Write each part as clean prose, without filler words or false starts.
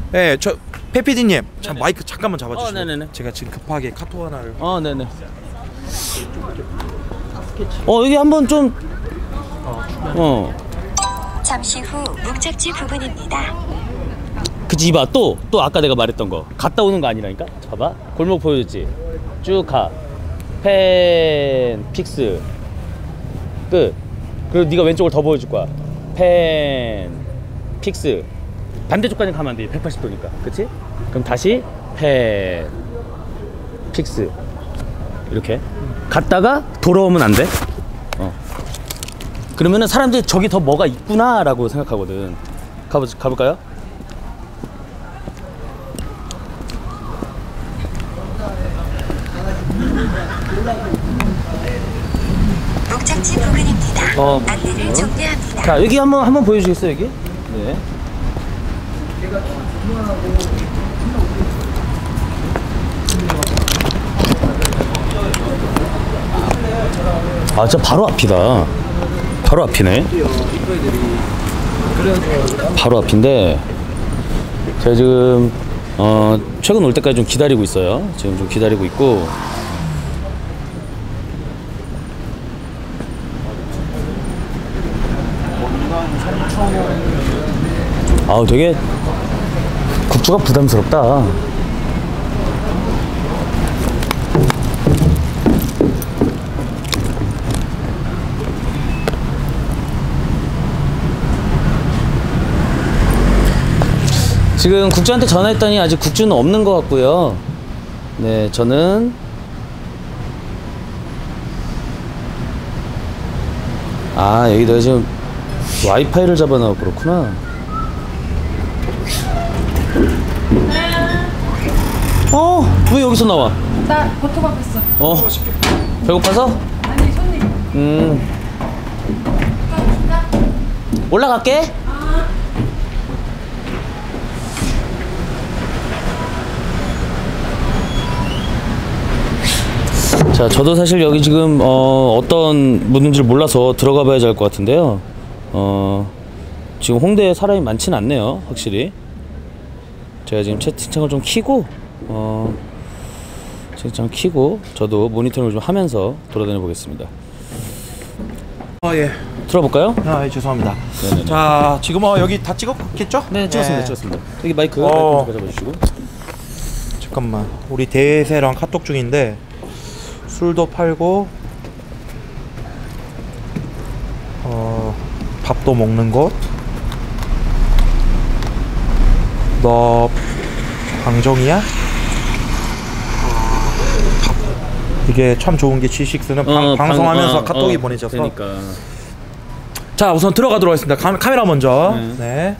네, 저 페피디님, 참 마이크 잠깐만 잡아주시고. 네네네. 제가 지금 급하게 카톡 하나를. 네네. 여기 한번 좀. 잠시 후 목적지 부근입니다. 그치, 이봐. 또 아까 내가 말했던 거 갔다 오는 거 아니라니까? 봐봐, 골목 보여줬지? 쭉 가. 펜 픽스 끝. 그리고 네가 왼쪽을 더 보여줄 거야. 펜 픽스. 반대쪽까지 가면 안 돼. 180도니까. 그치? 그럼 다시 펜 픽스. 이렇게 갔다가 돌아오면 안 돼. 그러면은 사람들이 저기 더 뭐가 있구나 라고 생각하거든. 가볼까요? 목적지 부근입니다. 안내를 종료합니다. 자, 여기 한번 보여주겠어요, 여기? 네. 아, 진짜 바로 앞이다. 바로 앞이네. 바로 앞인데 제가 지금 최근 올 때까지 좀 기다리고 있어요. 지금 좀 기다리고 있고. 아우, 되게 국주가 부담스럽다. 지금 국주한테 전화했더니 아직 국주는 없는 것 같고요. 네, 저는 여기 내가 지금 와이파이를 잡아놔서 그렇구나. 왜 여기서 나와? 나 버터밥 했어. 배고파서? 아니, 손님. 올라갈게. 자, 저도 사실 여기 지금 어떤 분인지를 몰라서 들어가 봐야지 알 것 같은데요. 지금 홍대에 사람이 많지는 않네요, 확실히. 제가 지금 채팅창을 좀 켜고 채팅창 켜고 저도 모니터를 좀 하면서 돌아다녀 보겠습니다. 예. 들어볼까요? 예, 죄송합니다. 네네네. 자, 지금 여기 다 찍었겠죠? 네, 찍었습니다. 예. 찍었습니다. 여기 마이크 좀 가져주시고. 잠깐만, 우리 대세랑 카톡 중인데 술도 팔고 밥도 먹는 곳. 너 방정이야? 이게 참 좋은 게 G6는 방송하면서 카톡이 보내져서. 그러니까. 자, 우선 들어가도록 하겠습니다. 카메라 먼저. 네.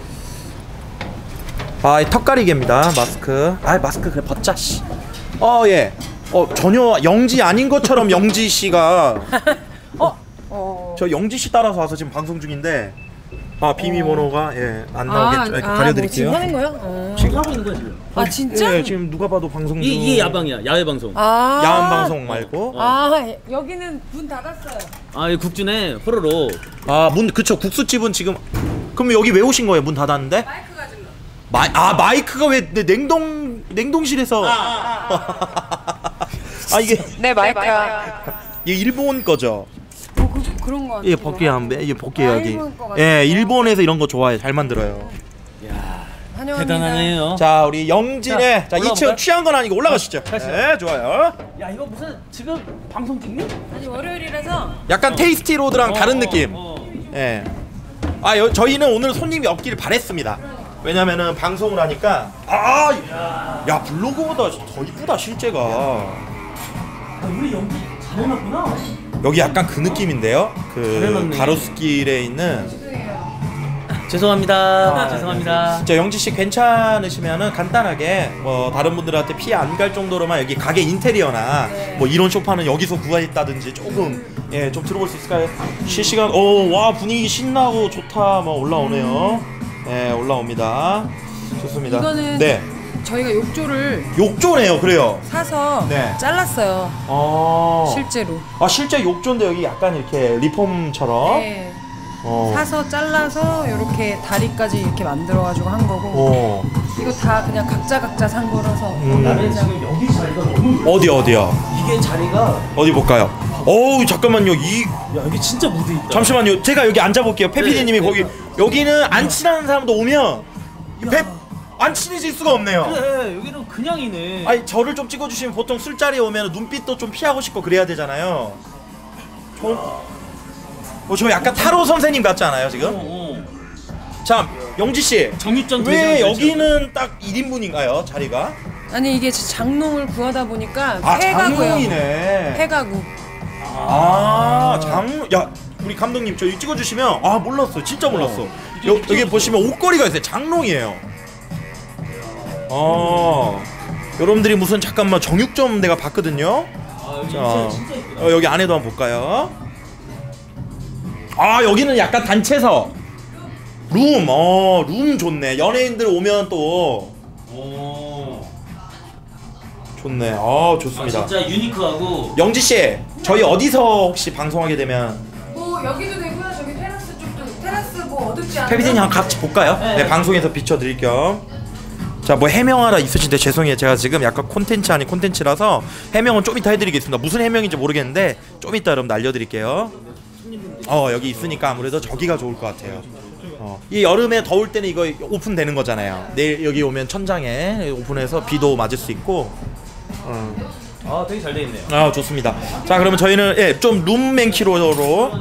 이 턱가리개입니다. 마스크. 마스크 그래 벗자 씨. 예. 전혀 영지 아닌 것처럼 영지 씨가 저 영지 씨 따라서 와서 지금 방송 중인데 비밀번호가 안 나오겠죠. 가려드릴게요. 뭐 지금 하는 거야? 지금 하고 있는 거야, 지금. 진짜? 예, 지금 누가 봐도 방송 중. 이게 야방이야, 야외 방송. 야한 방송 말고. 여기는 문 닫았어요. 이 국주네, 호로로. 그쵸. 국수집은 지금. 그럼 여기 왜 오신 거예요? 문 닫았는데? 마이크 가지러. 마이크가 왜 냉동실에서. 이게. 네, 마이크야. 이게 일본 거죠? 그런 거 같아. 예, 볼게요. 한번 볼게요, 여기. 일본 거 같아요. 예, 일본에서 이런 거 좋아해. 잘 만들어요. 환영합니다. 대단하네요. 자, 우리 영진의 자, 2층 취한 건 아니고 올라가시죠. 가시죠. 네, 좋아요. 야, 이거 무슨 지금 방송 찍니? 아니, 월요일이라서. 약간 테이스티 로드랑 다른 느낌. 예. 저희는 오늘 손님이 없기를 바랬습니다. 왜냐면은 방송을 하니까 야, 블로그보다 더 이쁘다 실제가. 우리 연기 잘 해놨구나. 여기 약간 그 느낌인데요. 그 해놨네. 가로수길에 있는. 죄송합니다. 죄송합니다. 자, 영지 씨 괜찮으시면은 간단하게 다른 분들한테 피해 안 갈 정도로만 여기 가게 인테리어나 이런 소파는 여기서 구했다든지 조금 좀 들어볼 수 있을까요? 실시간 와, 분위기 신나고 좋다 올라오네요. 네, 올라옵니다. 좋습니다. 이거는 네. 저희가 욕조네요. 그래요. 사서 네. 잘랐어요. 실제로. 실제 욕조인데 여기 약간 이렇게 리폼처럼. 네. 사서 잘라서 이렇게 다리까지 이렇게 만들어가지고 한 거고. 이거 다 그냥 각자 산 거라서. 나는 지금 여기 자리가 너무 어디야? 이게 자리가 어디 볼까요? 어우 잠깐만요. 야 여기 진짜 무드 있다. 잠시만요. 제가 여기 앉아볼게요. 페피디님이 네, 거기 여기는 안 친한 사람도 오면 안 친해질 수가 없네요. 그래 여기는 그냥이네. 아니 저를 좀 찍어주시면 보통 술자리에 오면 눈빛도 좀 피하고 싶고 그래야 되잖아요. 저 약간 타로 선생님 같지 않아요 지금? 자 영지씨 정육점 왜 여기는 딱 1인분인가요 자리가? 아니 이게 장롱을 구하다 보니까 아 폐가구예요. 장롱이네. 폐가구. 장롱. 야 우리 감독님 저 이거 찍어주시면 몰랐어 진짜 몰랐어. 여기 보시면 옷걸이가 있어요. 장롱이에요. 여러분들이 무슨 잠깐만 정육점 내가 봤거든요. 자 여기 안에도 한번 볼까요? 여기는 약간 단체석 룸 좋네. 연예인들 오면 또 좋네. 좋습니다. 진짜 유니크하고. 영지씨 저희 어디서 혹시 방송하게 되면 뭐 여기도 되고요. 저기 테라스 쪽도 테라스 뭐 어둡지 않아요? 페비디님 한번 같이 볼까요? 네, 방송에서 비춰드릴 겸. 자, 뭐 해명하라 있으신데 죄송해요. 제가 지금 약간 콘텐츠 아닌 콘텐츠라서 해명은 좀 이따 해드리겠습니다. 무슨 해명인지 모르겠는데 좀 이따 여러분 알려드릴게요. 여기 있으니까 아무래도 저기가 좋을 것 같아요. 이 여름에 더울 때는 이거 오픈되는 거잖아요. 내일 여기 오면 천장에 오픈해서 비도 맞을 수 있고. 되게 잘 돼 있네요. 좋습니다. 자, 그러면 저희는 좀 룸맨키로로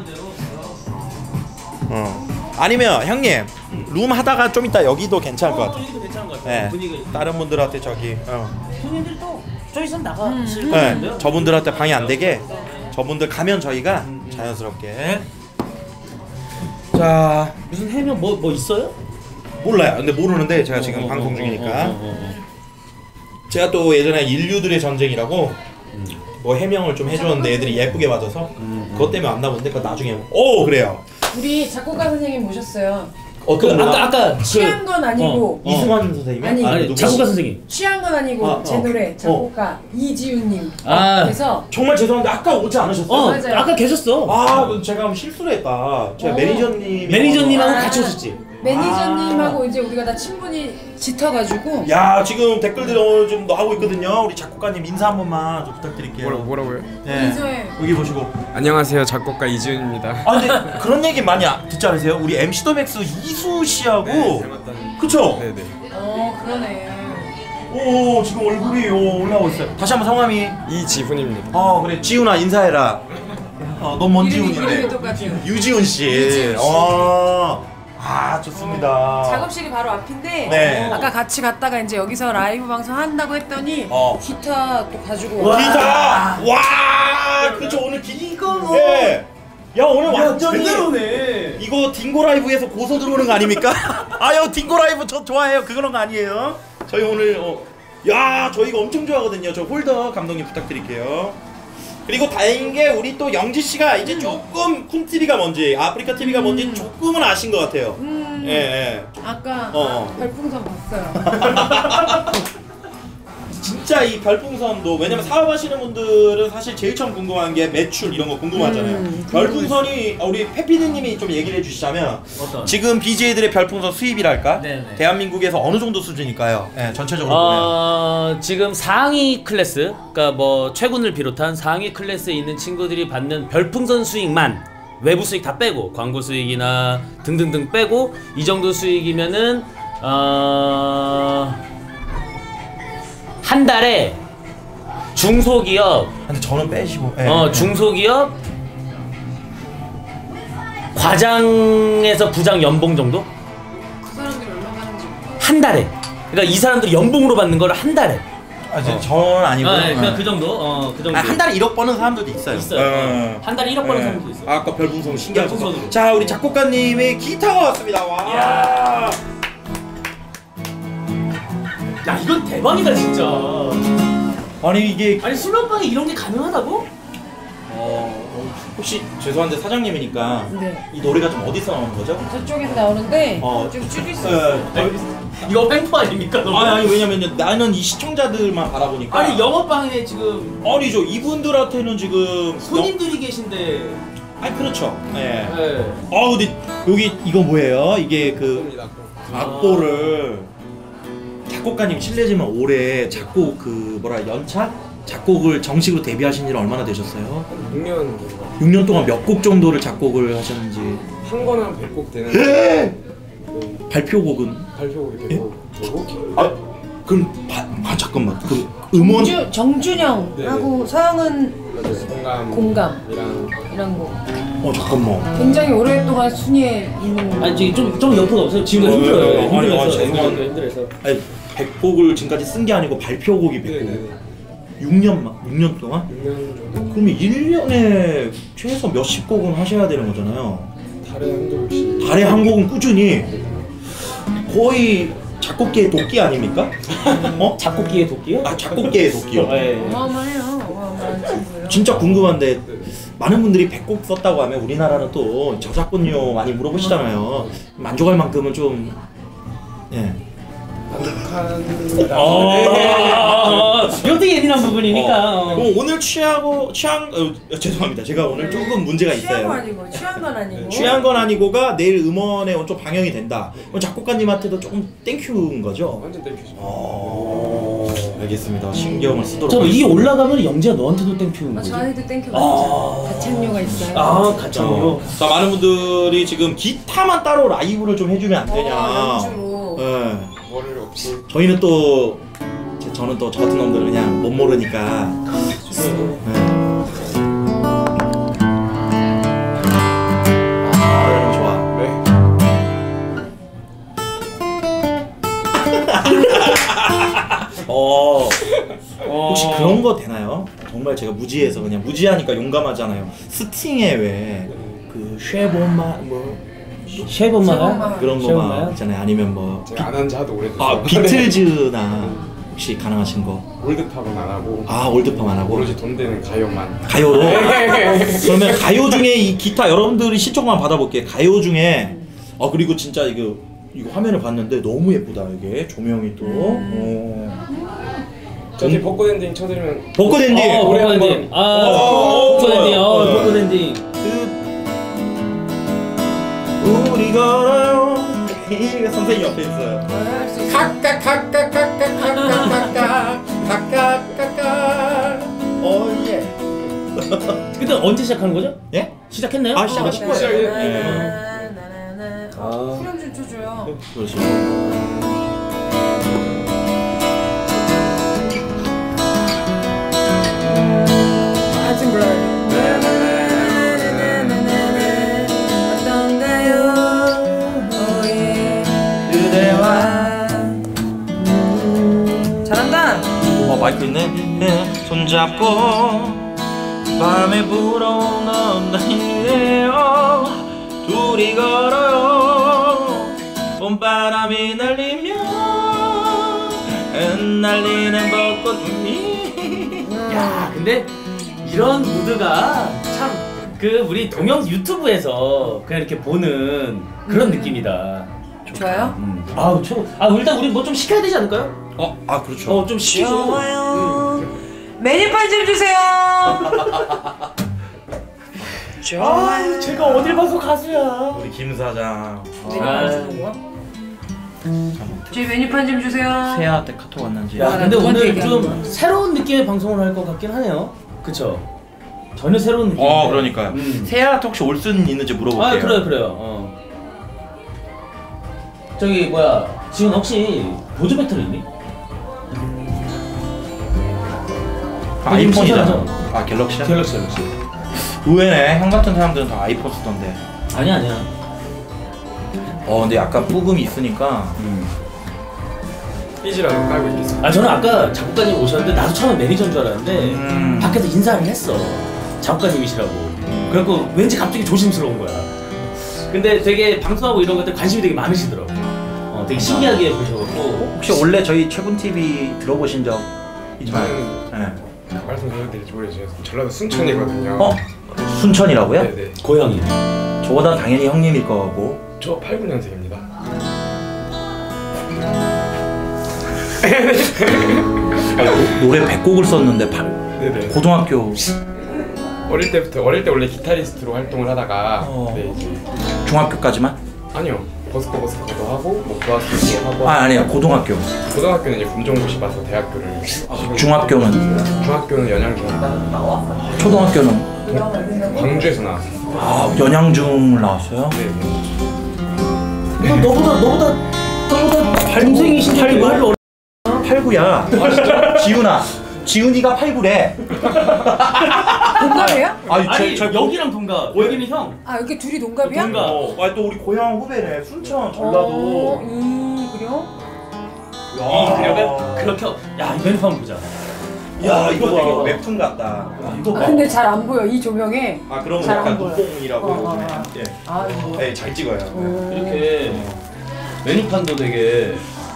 아니면 형님 룸 하다가 좀 이따 여기도 괜찮을 것 같아요. 여기도 괜찮은 것 같아요. 분위기. 다른 분들한테 저기 손님들이 또 저 있으면 나가실 건데요. 저분들한테 방해 안 되게 저분들 가면 저희가 자연스럽게. 자, 무슨 해명 뭐 있어요? 몰라요. 근데 모르는데 제가 지금 방송 중이니까. 제가 또 예전에 인류들의 전쟁이라고 뭐 해명을 좀 해줬는데 애들이 예쁘게 맞아서 그것 때문에 왔나 본데 그거 나중에. 그래요. 우리 작곡가 선생님 모셨어요. 아까 취한 건 아니고 이승환 선생님이? 아니, 작곡가 선생님. 취한 건 아니고 제 노래 작곡가 이지훈님. 그래서 정말 죄송한데 아까 오지 않으셨어요? 맞아요. 아까 계셨어. 제가 실수를 했다. 제가 매니저님하고 같이 오셨지. 매니저님하고 이제 우리가 다 친분이 짙어가지고. 야, 지금 댓글들이 오늘 좀 나오고 있거든요. 우리 작곡가님 인사 한 번만 좀 부탁드릴게요. 뭐라고요? 네. 인사해. 여기 보시고. 안녕하세요, 작곡가 이지훈입니다. 근데 그런 얘기 많이 듣지 않으세요? 우리 MC 더 맥스 이수 씨하고 닮았다는. 그쵸? 네네. 그러네. 오, 지금 얼굴이 올라오고 있어요. 다시 한번 성함이 이지훈입니다. 그래. 지훈아 인사해라. 넌 뭔 지훈인데? 이름이 똑같아요. 유지훈 씨. 유지훈 씨. 좋습니다. 작업실이 바로 앞인데 네. 아까 같이 갔다가 이제 여기서 라이브 방송 한다고 했더니 기타 또 가지고 기타! 와! 그쵸, 오늘 이거 예. 야, 오늘 완전히 제대로네. 이거 딩고 라이브에서 고소 들어오는 거 아닙니까? 딩고 라이브 저 좋아해요. 그런 거 아니에요. 저희 오늘 저 이거 엄청 좋아하거든요. 저 홀더 감독님 부탁드릴게요. 그리고 다행인 게 우리 또 영지 씨가 이제 조금 쿤 TV가 뭔지, 아프리카 TV가 뭔지 조금은 아신 것 같아요. 예. 아까 별풍선 봤어요. 진짜 이 별풍선도 왜냐면 사업하시는 분들은 사실 제일 처음 궁금한 게 매출 이런 거 궁금하잖아요. 별풍선이 우리 페피디님이 좀 얘기를 해주시자면 지금 BJ들의 별풍선 수입이랄까? 네네. 대한민국에서 어느 정도 수준일까요? 네, 전체적으로 보면. 지금 상위 클래스, 그러니까 뭐 최군을 비롯한 상위 클래스에 있는 친구들이 받는 별풍선 수익만, 외부 수익 다 빼고 광고 수익이나 등등등 빼고 이 정도 수익이면은 한 달에 중소기업, 근데 저는 빼시고. 중소기업 과장에서 부장 연봉 정도? 그 사람들이 얼마 받는지. 한 달에. 그러니까 이 사람들이 연봉으로 받는 거를 한 달에. 저는 아니고. 그냥 그 정도. 그 정도. 한 달에 1억 버는 사람들도 있어요. 한 달에 1억 버는 사람도 있어요. 아까 별풍선 신기하죠. 별풍선으로. 자, 우리 작곡가님의 기타가 왔습니다. 와. 야, 이건 대박이다 진짜. 아니 이게 수면방에 이런 게 가능하다고? 혹시 죄송한데 사장님이니까 네. 이 노래가 좀 어디서 나오는 거죠? 저쪽에서 나오는데 좀 줄일 수 있어요. 이거 횡포 아닙니까? 아니 왜냐면 나는 이 시청자들만 바라보니까 영업방에 지금 아니죠. 이분들한테는 지금 손님들이 계신데 아 그렇죠. 예. 네. 근데 여기 이거 뭐예요? 이게 그 악보를 작곡가님 실례지만 올해 작곡 그 뭐라 연차? 작곡을 정식으로 데뷔하신 지는 얼마나 되셨어요? 6년 6년 동안 몇 곡 정도를 작곡을 하셨는지. 한 건 한 100곡 되는데 발표곡은? 발표곡이 되고 그럼 잠깐만 그 음원 정준영하고 서영은 공감이랑 이런 거. 잠깐만. 굉장히 오랫동안 순위에 있는. 아니 좀 옆으로 없어요. 지금 힘들어요. 힘들어서. 힘들어서. 아니 100곡을 지금까지 쓴 게 아니고 발표곡이 100곡. 6년 동안? 6년 정도. 그러면 1년에 최소 몇십 곡은 하셔야 되는 거잖아요. 달에 한 곡씩. 달에 한 곡은 꾸준히. 거의 작곡계의 도끼 아닙니까? 작곡기의 도끼요? 작곡계의 도끼요. 네. 어마어마해요. 어마어마한 친구예요. 진짜 궁금한데 많은 분들이 100곡 썼다고 하면 우리나라는 또 저작권료 많이 물어보시잖아요. 만족할 만큼은 좀 만족합니다. 이것도 예민한 부분이니까. 오늘 죄송합니다. 제가 오늘 조금 문제가 취한 거 있어요. 아니고 취한 건 아니고. 취한 건 아니고가 내일 음원에 좀 방영이 된다. 그럼 작곡가님한테도 조금 땡큐인 거죠? 완전 땡큐죠. 알겠습니다. 신경을 쓰도록. 잠깐만 이게 올라가면 영재야 너한테도 땡큐인 거지? 저희도 땡큐 받죠. 가창료가 있어요. 가창료. 자, 많은 분들이 지금 기타만 따로 라이브를 좀 해주면 안 되냐. 연주로. 네. 뭐를 없이 저희는 또 저는 또 저 같은 놈들은 그냥 못 모르니까. 이런 거 좋아. 혹시 그런 거 되나요? 정말 제가 무지해서 그냥 무지하니까 용감하잖아요. 스팅의 왜 그 쉐보마 뭐 쉐본마요? 그런 거만 있잖아요. 아니면 뭐 제가 안 한 지 하도 오래돼서. 비틀즈나 혹시 가능하신 거? 올드팝은 안 하고. 올드팝 안 하고 오로지 돈 되는 가요만. 가요로? 그러면 가요 중에 이 기타 여러분들이 시청만 받아볼게요. 가요 중에 그리고 진짜 이거 화면을 봤는데 너무 예쁘다. 이게 조명이 또. 저기 벚꽃 엔딩 쳐드리면. 벚꽃 엔딩. 벚꽃 엔딩. 벚꽃 엔딩. 벚꽃 엔딩. 우리 걸어요. 이게 선생님 옆에 있어요. 카카카카카카카카카카카카카. 오예. 근데 언제 시작하는 거죠? 예? 시작했나요? 시작하신 거예요. 후렴 좀 쳐줘요. 그렇죠. 아직 몰라요. 잘한다. 마이크 있네. 손잡고 밤에 불어오는 날이에요. 둘이 걸어요. 봄바람이 날리며 흩날리는 벚꽃이. 야, 근데 이런 무드가 참 우리 동영 유튜브에서 그냥 이렇게 보는 그런 느낌이다. 좋아요? 일단 우리 뭐 좀 시켜야 되지 않을까요? 그렇죠. 좀 시키고. 좋아요. 메뉴판 좀 주세요. 좋아요. 제가 어딜 봐서 가수야. 우리 김 사장. 메뉴판 주는 거야? 저희 메뉴판 좀 주세요. 세아한테 카톡 왔는지. 야, 근데 누구한테 오늘 얘기하는 좀 거야? 새로운 느낌의 방송을 할 것 같긴 하네요. 그쵸? 전혀 새로운 느낌. 그러니까요. 세아한테 혹시 올 수는 있는지 물어볼게요. 그래요. 저기 지금 혹시 보조 배터리 있니? 아이폰이잖아. 갤럭시야? 갤럭시. 의외네. 형 같은 사람들은 다 아이폰 쓰던데. 아니야. 근데 약간 뿜음이 있으니까. 삐지라도 깔고 있어. 저는 아까 작곡가님 오셨는데 나도 처음에 매니저인 줄 알았는데 밖에서 인사를 했어. 작곡가님이시라고. 그래갖고 왠지 갑자기 조심스러운 거야. 근데 되게 방송하고 이런 것들 관심이 되게 많으시더라고. 되게 신기하게 보셔갖고. 혹시 원래 저희 최군 TV 들어보신 적 있나요? 네. 말씀드릴지 모르겠어요. 전라도 순천이거든요. 순천이라고요? 네네. 고향이. 저보다 당연히 형님일 거고. 저 89년생입니다. 노래 100곡을 썼는데 네네. 고등학교 어릴 때 원래 기타리스트로 활동을 하다가 네, 이제 중학교까지만? 아니요. 버스커도 하고 뭐 고등학교도 하고. 아니요 고등학교. 고등학교는 이제 검정고시 봐서 대학교를. 중학교는? 중학교는 연양중. 초등학교는? 광주에서 나왔어요. 아 연양중을 나왔어요? 네. 너보다 동생이신 줄 알고 89야. 아 진짜? 지훈이가 89래. 동갑이에요? 아니 여기랑 동갑. 여기는 형. 아 여기 둘이 동갑이야? 동갑. 또 우리 고향 후배네. 순천, 전라도. 그래요? 그렇게 야 이 메뉴판 보자. 야 이거 되게 웹툰 같다. 이거 봐. 근데 잘 안 보여 이 조명에. 아 그러면 잘안 약간 보여. 눈뽕이라고. 예. 아 이거. 네, 잘 찍어요. 이렇게 메뉴판도 되게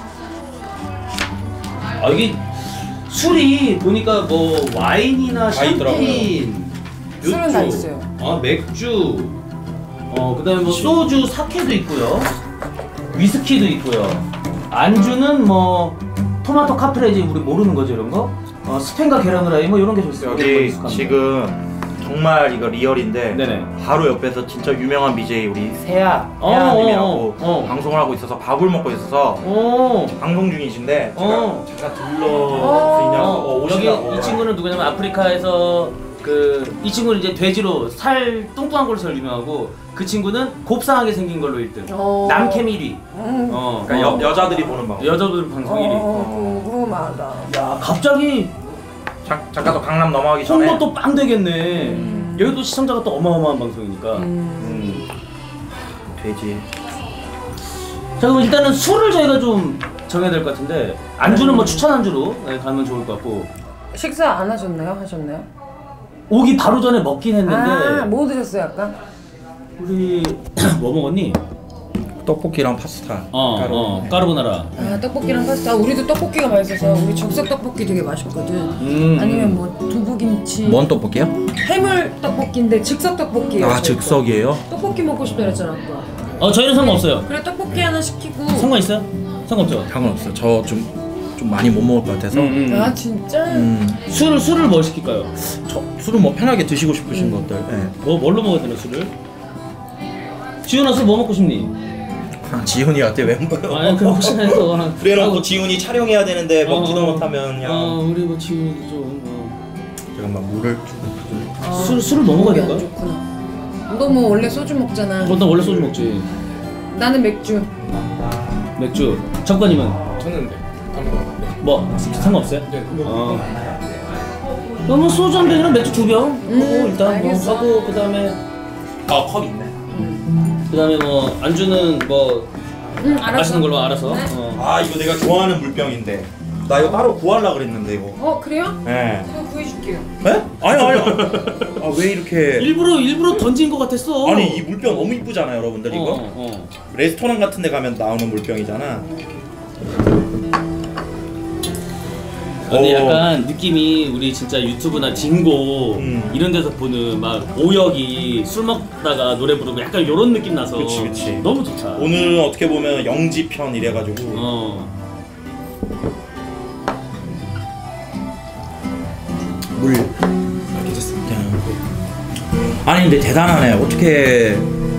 이게 술이 보니까 뭐 와인이나 샴페인, 술은 다 있어요. 맥주, 그다음에 뭐 소주, 사케도 있고요, 위스키도 있고요. 안주는 뭐 토마토 카프레제 우리 모르는 거죠 이런 거? 스팸과 계란 후라이 뭐 이런 게 좋습니다. 여기 지금 정말 이거 리얼인데 네네. 바로 옆에서 진짜 유명한 BJ 우리 세아님이라고 방송을 하고 있어서 밥을 먹고 있어서 방송 중이신데 제가 들러주냐고 여기 오시라고. 이 친구는 누구냐면 아프리카에서 이 친구는 이제 돼지로 살 뚱뚱한 걸로 제일 유명하고 그 친구는 곱상하게 생긴 걸로 1등. 남캠 1위. 그러니까 여자들이 보는 방송. 여자들 방송 1위. 궁금하다. 야 갑자기 잠깐 또 강남 넘어가기 전에 홍보 또 빵 되겠네. 여기도 시청자가 또 어마어마한 방송이니까. 돼지. 자 그럼 일단은 술을 저희가 좀 정해야 될 것 같은데 안주는 뭐 추천 안주로 가면 좋을 것 같고. 식사 안 하셨나요? 하셨나요? 오기 바로 전에 먹긴 했는데 뭐 드셨어요 아까? 우리 뭐 먹었니? 떡볶이랑 파스타. 까르보나라. 떡볶이랑 파스타. 우리도 떡볶이가 맛있어서 우리 즉석 떡볶이 되게 맛있거든. 아니면 뭐 두부김치. 뭔 떡볶이요? 해물 떡볶이인데 즉석 떡볶이에요. 아 즉석이에요? 떡볶이 먹고 싶다 그랬잖아 아까. 저희는 상관없어요. 그래 떡볶이 하나 시키고. 상관 있어요? 상관없죠. 상관없어요. 저 좀 많이 못 먹을 것 같아서. 아 진짜? 술을 뭘 시킬까요? 술은 뭐 편하게 드시고 싶으신 것들. 네. 뭘로 먹어야 되나 술을? 지훈아 술 뭐 먹고 싶니? 지훈이한테 왜 먹어요? 아니 그 혹시나 해서 그래놓고 지훈이 촬영해야 되는데 먹지도 못하면 그냥. 우리 뭐 지훈이도 좀 잠깐만 물을 술을 뭐 먹어야 될까? 좋구나. 너 뭐 원래 소주 먹잖아. 나 원래 소주 먹지. 나는 맥주. 정관님은? 저는 네. 아무거나. 네. 뭐 상관없어요? 네. 그러면 소주 한 병이랑 맥주 2병 일단 알겠어. 하고 그다음에 컵 있네. 그다음에 뭐 안주는 뭐 알았어. 마시는 걸로 알아서. 네. 이거 내가 좋아하는 물병인데. 나 이거 따로 구하려고 그랬는데 이거. 그래요? 네. 그럼 구해줄게요. 네? 아니. 왜 이렇게? 일부러 던진 것 같았어. 아니 이 물병 너무 이쁘잖아요, 여러분들 이거. 레스토랑 같은 데 가면 나오는 물병이잖아. 근데 약간 느낌이 우리 진짜 유튜브나 딩고 이런 데서 보는 막 오혁이 술 먹다가 노래 부르고 약간 요런 느낌 나서 그치. 너무 좋다. 오늘은 어떻게 보면 영지편 이래가지고. 물. 괜찮습니다. 아니 근데 대단하네. 어떻게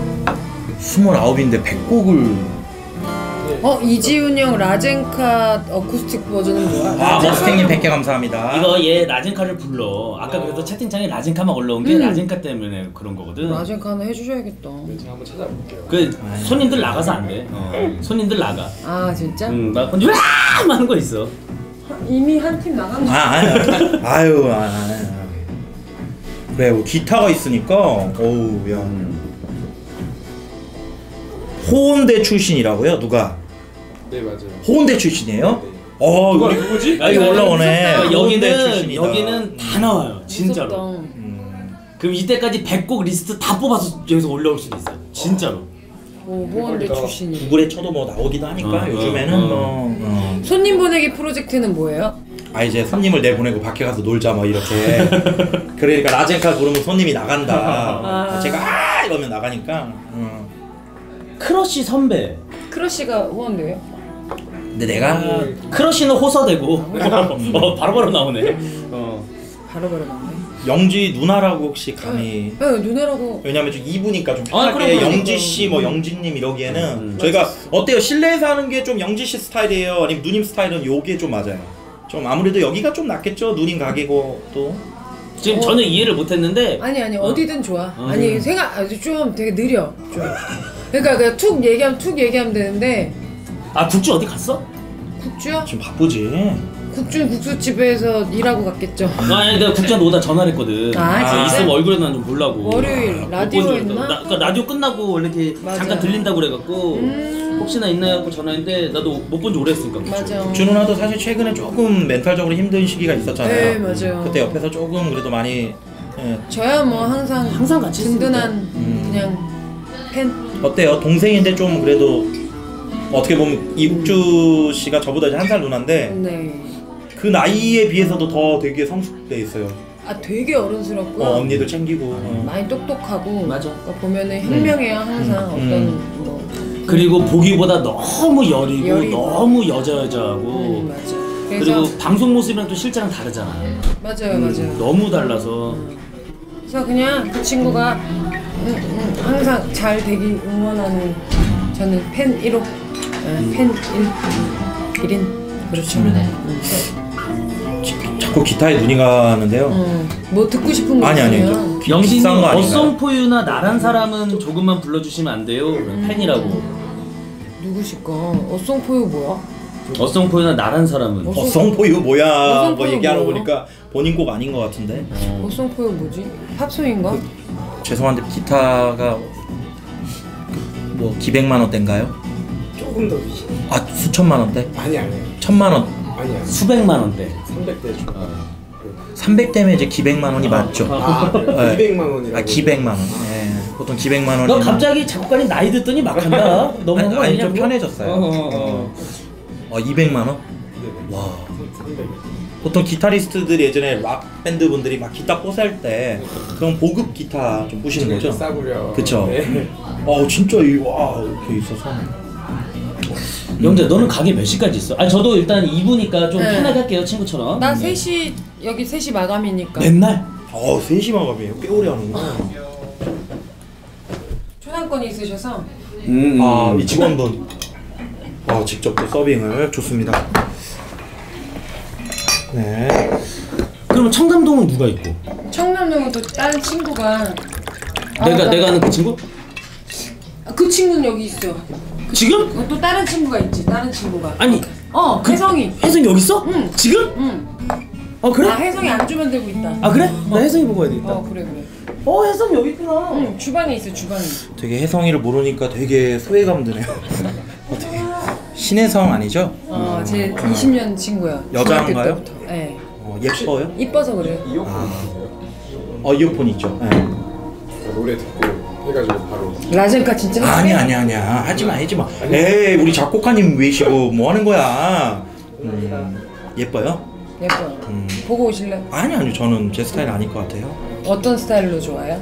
29인데 100곡을. 이지훈 형 라젠카 어쿠스틱 버전은 뭐야? 머스탱님 100개 감사합니다. 이거 얘 라젠카를 불러. 아까 그래서 채팅창에 라젠카만 올라온 게 라젠카 때문에 그런 거거든. 라젠카 하나 해주셔야겠다. 네, 제가 한번 찾아볼게요. 그 손님들 나가서 안 돼. 손님들 나가. 아 진짜? 나 혼자 와 하는 거 있어. 이미 한 팀 나간 거. 아유. 그래 뭐 기타가 있으니까 어우 야. 호원대 출신이라고요? 누가? 네 맞아요. 호원대 출신이에요? 네. 누구지? 이거 올라오네. 호원대 출신이다. 여기는 다 나와요. 진짜로. 그럼 이때까지 100곡 리스트 다 뽑아서 여기서 올라올 수도 있어요. 진짜로. 호원대 출신이. 구글에 쳐도 뭐 나오기도 하니까 요즘에는 손님 보내기 프로젝트는 뭐예요? 이제 손님을 내보내고 밖에 가서 놀자 뭐 이렇게. 그러니까 라젠카 부르면 손님이 나간다. 제가 이러면 나가니까. 크러쉬 선배. 크러쉬가 호원대예요? 근데 내가 크러쉬는 호서되고 바로바로 나오네. 바로바로 나오네. 영지 누나라고 혹시 감히? 네, 누나라고. 왜냐면 좀 이부니까 좀 편하게 그럼, 영지 씨, 뭐 영지님 이러기에는 저희가 어때요? 실내에서 하는 게 좀 영지 씨 스타일이에요? 아니면 누님 스타일은 요게 좀 맞아요? 좀 아무래도 여기가 좀 낫겠죠? 누님 가게고 또. 지금 저는 이해를 못했는데 아니 어디든 좋아. 아니 생각 좀 되게 느려. 좀. 그러니까 그냥 툭 얘기하면 되는데. 아 국주 어디 갔어? 국주요? 지금 바쁘지. 국주는 국수집에서 일하고 갔겠죠. 아니 내가 국주한테 오다 전화를 했거든. 진짜? 있으면 얼굴에 난 좀 보려고. 월요일 라디오 있나? 그러니까 라디오 끝나고 원래 이렇게 맞아. 잠깐 들린다고 그래갖고 혹시나 있나 해갖고 전화했는데 나도 못 본 지 오래 했으니까. 맞아. 주 누나도 사실 최근에 조금 멘탈적으로 힘든 시기가 있었잖아요. 네, 맞아요. 그때 옆에서 조금 그래도 많이 저야 뭐 항상 같이 든든한 그냥 팬. 어때요? 동생인데 좀 그래도 어떻게 보면 이국주 씨가 저보다 이제 한 살 누나인데 네. 그 나이에 비해서도 더 되게 성숙돼 있어요. 되게 어른스럽고 언니도 챙기고. 많이 똑똑하고. 맞아. 그러니까 보면은 현명해요 항상 어떤 뭐. 그리고 보기보다 너무 여리고 여리고. 너무 여자하고 맞아. 그리고 방송 모습이랑 또 실제랑 다르잖아. 맞아요. 너무 달라서. 그래서 그냥 그 친구가 항상 잘 되길 응원하는 저는 팬 1호. 팬 1인. 그렇죠. 자꾸 기타에 눈이 가는데요. 뭐 듣고 싶은 거 아니요. 있으면 영진님 비싼 거 아닌가요? 어썸포유나 나란 사람은 조금만 불러주시면 안 돼요? 팬이라고. 누구실까? 어송포유 뭐야? 어썸포유나 나란 사람은. 어성포유 뭐야? 뭐 어성포유 얘기하러 뭐야? 보니까 본인 곡 아닌 것 같은데. 어송포유 뭐지? 팝송인가? 죄송한데 기타가 뭐 기백만 원대인가요? 조금 더 수천만 원대? 아니 1000만 원. 아니야. 수백만 원대. 300대 줘. 300대면 이제 기백만 원이 맞죠? 네. 200만 원이라고. 기백만 원. 네. 보통 기백만 원. 너 갑자기 작곡가님 나이 듣더니 막 한다. 너무한 거 아니 아니냐? 좀 편해졌어요. 200만 원? 와. 300. 보통 기타리스트들이 예전에 락 밴드 분들이 막 기타 뽀살 때 그런 보급 기타 좀 부시는 거죠? 싸구려. 그쵸? 네. 진짜 이렇게 있어서. 영재 너는 가게 몇 시까지 있어? 아니 저도 일단 2부니까 좀 네. 편하게 할게요 친구처럼. 나 3시 여기 3시 마감이니까. 맨날? 3시 마감이에요? 꽤 오래 하는구나. 초상권이 있으셔서. 이 직원분 직접 또 서빙을 좋습니다. 네. 그러면 청담동은 누가 있고? 청남동은 또 다른 친구가. 내가 아는 그 친구? 그 친구는 여기 있어. 지금? 또 다른 친구가 있지. 다른 친구가. 아니 혜성이. 혜성이 여기 있어? 응. 지금? 응. 그래? 혜성이 안주 만들고 있다. 아 그래? 나 혜성이 보고 와야 되겠다. 그래. 혜성이 여기 있구나. 응, 주방에 있어, 주방에. 되게 혜성이를 모르니까 되게 소외감 드네요. 되게 신혜성 아니죠? 제 20년 친구야. 여자인가요? 중학교 때부터. 네. 예뻐요? 이뻐서 그래요. 이어폰 있죠? 네. 노래 듣고 해가지고 바로. 라젠카 진짜. 아니야. 하지마. 에이, 우리 작곡가님 외시고 뭐 하는 거야? 예뻐요? 예뻐요. 보고 오실래? 아니요. 저는 제 스타일 아닐 것 같아요. 어떤 스타일로 좋아해요?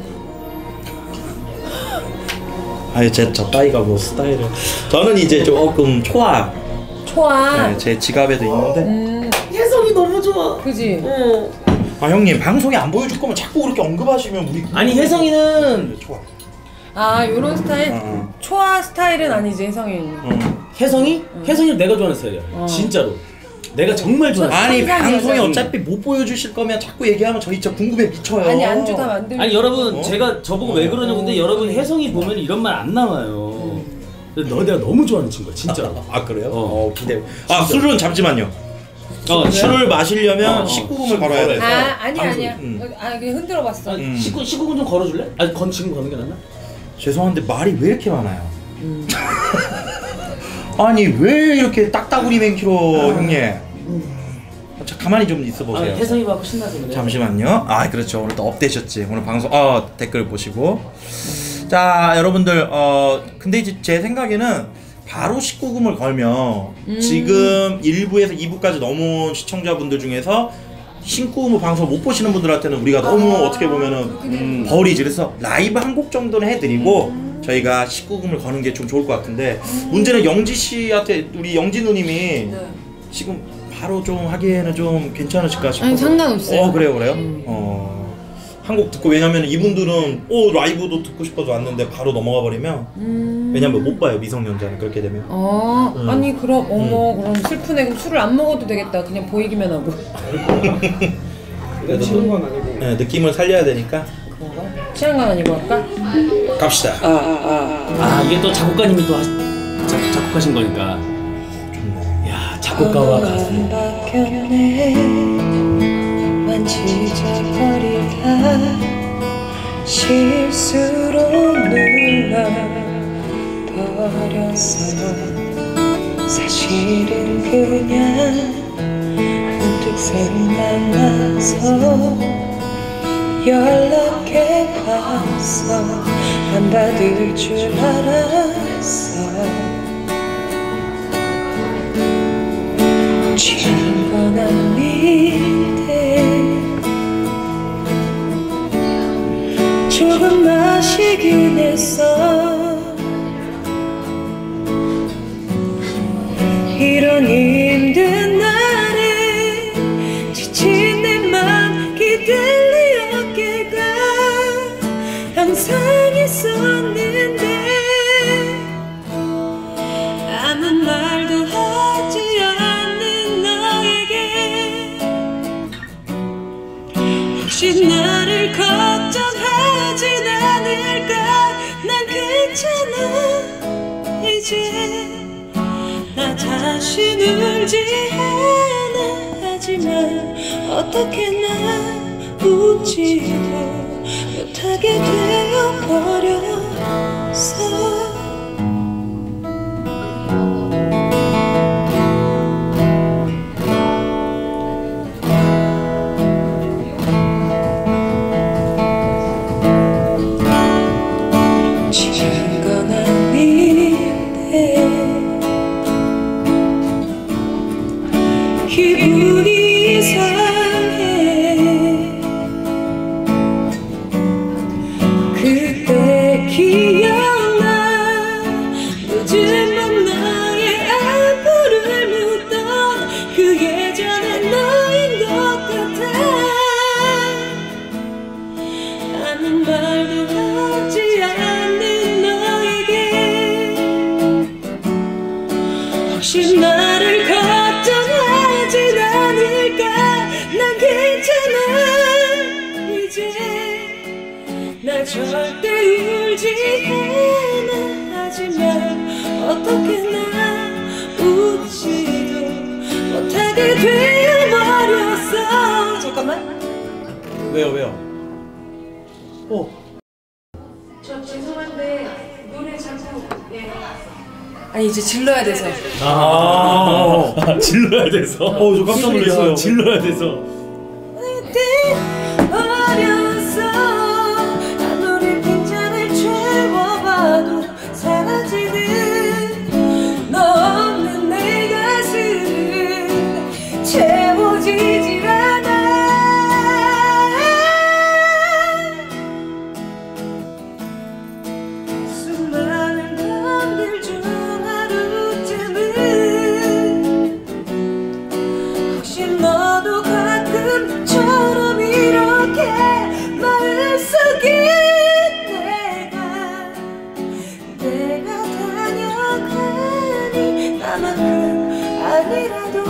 저 따위가 뭐 스타일을. 저는 이제 조금 초아. 초아. 제 지갑에도 있는데. 혜성이 너무 좋아. 그지? 형님 방송에 안 보여줄 거면 자꾸 그렇게 언급하시면 우리. 아니 혜성이는 좋아. 요런 스타일? 초아 스타일은 아니지, 혜성이. 혜성이? 혜성이는 내가 좋아하는 스타일이야. 진짜로. 내가 정말 좋아하는 아니 스타일. 방송에 어차피 못 보여주실 거면 자꾸 얘기하면 저 진짜 궁금해 미쳐요. 아니, 안주 다 만들고. 아니 여러분 제가 저보고 왜 그러냐고 근데 여러분 혜성이 보면 이런 말 안 나와요. 근데 내가 너무 좋아하는 친구야 진짜로. 그래요? 기대. 술은 잠시만요. 술을 마시려면 19금을 걸어야 돼. 아니야. 그냥 흔들어 봤어. 19금 좀 걸어줄래? 지금 거는 게 낫나? 죄송한데 말이 왜 이렇게 많아요? 아니 왜 이렇게 딱따구리 맹키로 형님? 자 가만히 좀 있어 보세요. 혜성이 봐고 신나서 그래. 잠시만요. 그렇죠. 오늘 또 업되셨지. 오늘 방송 댓글 보시고. 자 여러분들 근데 이제 제 생각에는 바로 19금을 걸면 지금 1부에서 2부까지 넘어온 시청자분들 중에서 신구무 방송 못 보시는 분들한테는 우리가 너무 어떻게 보면은 벌이지. 그래서 라이브 한 곡 정도는 해드리고 저희가 19금을 거는 게 좀 좋을 것 같은데 문제는 영지 씨한테 우리 영지 누님이 지금 바로 좀 하기에는 좀 괜찮으실까 싶어서. 아니 상관없어요. 그래요. 한 곡 듣고, 왜냐면 이분들은 라이브도 듣고 싶어서 왔는데 바로 넘어가 버리면 왜냐면 못 봐요, 미성년자는 그렇게 되면. 아니 그럼 그럼 슬프네. 그럼 술을 안 먹어도 되겠다. 그냥 보이기만 하고. 그래도 취한 건 아니고. 네, 느낌을 살려야 되니까. 그런가? 취한 건 아니고 할까? 갑시다. 이게 또 작곡가님이 또 작곡하신 거니까. 좋네. 야, 작곡가와 가수. 만지작거리다 실수로 눌러버렸어. 사실은 그냥 문득 생각나서 연락해봤어. 안 받을 줄 알았어. 취한 건 아닌데 조금 마시긴 했어. 이런 힘든 날에 지친 내 맘 기댈리 어깨가 항상 있었는데 아무 말도 하지 않는 너에게 혹시 나를 걱정하진 않을까. 난 괜찮아 이제. 나 자신 울지 않아. 하지만 어떻게 나 웃지도 못하게 되어버렸어. 취한 건 아닌데 기분이 이상해. 그때 기억나. 늦은 밤 나의 안부를 묻던 그 예전의 너인 것 같아. 아무 말도 하지 않는 너에게 혹시 나를 걱정하진 않을까. 난 괜찮아 이제. 나 절대 울지 않아. 하지만 어떻게 나 웃지도 못하게 되어버렸어. 잠깐만. 왜요? 저 죄송한데 노래 자꾸 아니 이제 질러야 돼서. 질러야 돼서. 저 깜짝 놀랐어요. 질러야 돼서. 어렸어. 아무리 빈잔을 채워봐도 사라지는 너 없는 내 가슴은 채워지질 않아. 수많은 밤들 중 하루쯤은 혹시 너도 가끔처럼 이렇게 마음속에 내가 다녀가니 나만큼 아니라도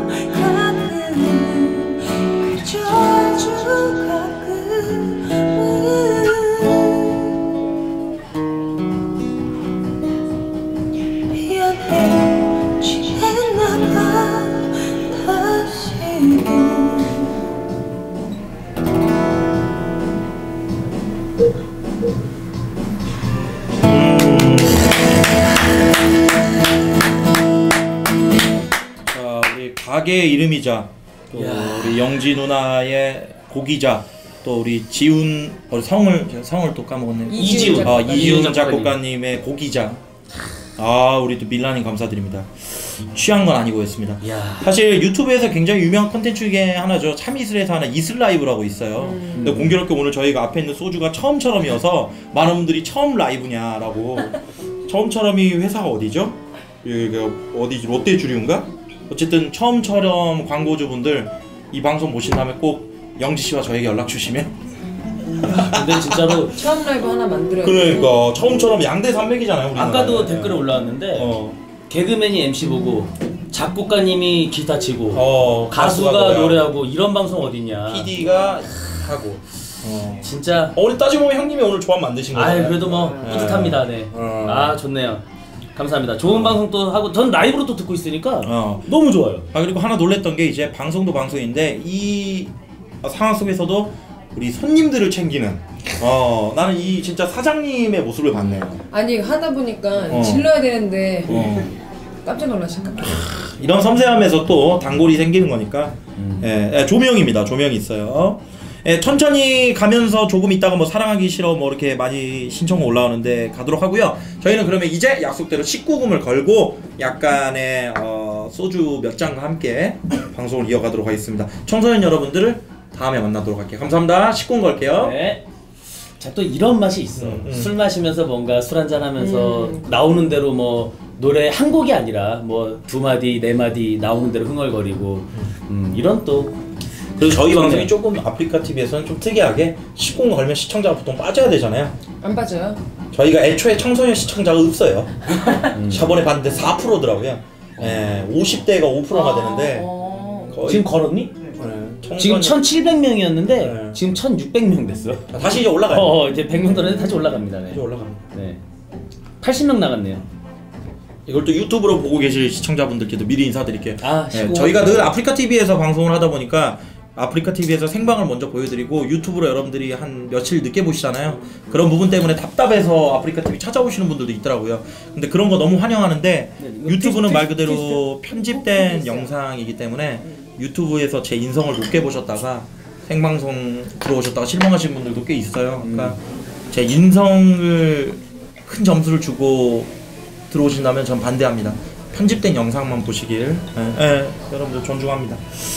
가끔은 그저 아주 가끔은 미안해 취했나봐 다시는. 자, 우리 가게의 이름이자 또 우리 영지 누나의 곡이자 또 우리 지훈 성을 또 까먹었네요. 이지훈 작곡가님의 곡이자 우리 또 밀라님 감사드립니다. 취한 건 아니고였습니다. 사실 유튜브에서 굉장히 유명한 콘텐츠 중에 하나죠. 참이슬에서 하는 이슬라이브라고 있어요. 근데 공교롭게 오늘 저희가 앞에 있는 소주가 처음처럼이어서 많은 분들이 처음 라이브냐라고. 처음처럼이 회사가 어디죠? 여기가 어디지? 롯데주류인가? 어쨌든 처음처럼 광고주분들 이 방송 보신 다음에 꼭 영지 씨와 저에게 연락 주시면. 근데 진짜로 처음 라이브 하나 만들어야 돼. 그러니까 처음처럼 양대 산맥이잖아요. 우리나라에. 아까도 댓글에 올라왔는데 개그맨이 MC 보고 작곡가님이 기타 치고 가수가 노래하고 이런 방송 어딨냐. PD가 하고. 진짜. 우리 따지고 보면 형님이 오늘 조합 만드신 거예요. 그래도 뭐 뿌듯합니다. 네. 좋네요. 감사합니다. 좋은 방송 또 하고 전 라이브로 또 듣고 있으니까 너무 좋아요. 그리고 하나 놀랬던 게 이제 방송도 방송인데 이 상황 속에서도 우리 손님들을 챙기는 나는 이 진짜 사장님의 모습을 봤네요. 아니 하다 보니까 질러야 되는데 깜짝 놀라실까 봐. 이런 섬세함에서 또 단골이 생기는 거니까 조명입니다. 조명이 있어요. 천천히 가면서 조금 있다가 뭐 사랑하기 싫어 뭐 이렇게 많이 신청 올라오는데 가도록 하고요. 저희는 그러면 이제 약속대로 19금을 걸고 약간의 소주 몇 잔과 함께 방송을 이어가도록 하겠습니다. 청소년 여러분들을 다음에 만나도록 할게요. 감사합니다. 19금 걸게요. 네. 자, 또 이런 맛이 있어. 술 마시면서 뭔가 술 한잔 하면서 나오는 대로 뭐 노래 한 곡이 아니라 뭐 두 마디, 네 마디 나오는 대로 흥얼거리고 이런 또 그리고 저희 방송이 조금 아프리카 TV에서는 좀 특이하게 19금 걸면 시청자가 보통 빠져야 되잖아요. 안 빠져요? 저희가 애초에 청소년 시청자가 없어요. 저번에 봤는데 4%더라고요. 50대가 5%가 되는데 거의 지금 걸었니? 지금 1,700명이었는데 지금 1,600명 됐어. 다시 이제 올라가요. 이제 100명 떨어졌는데 다시 올라갑니다. 네. 이제 올라갑니다. 네. 80명 나갔네요. 이걸 또 유튜브로 보고 계실 시청자분들께도 미리 인사드릴게요. 네, 저희가 늘 아프리카 TV에서 방송을 하다 보니까 아프리카 TV에서 생방을 먼저 보여드리고 유튜브로 여러분들이 한 며칠 늦게 보시잖아요. 그런 부분 때문에 답답해서 아프리카 TV 찾아오시는 분들도 있더라고요. 근데 그런 거 너무 환영하는데 유튜브는 말 그대로 편집된 영상이기 때문에 유튜브에서 제 인성을 높게 보셨다가 생방송 들어오셨다가 실망하신 분들도 꽤 있어요. 그러니까 제 인성을 큰 점수를 주고 들어오신다면 전 반대합니다. 편집된 영상만 보시길 여러분들 존중합니다.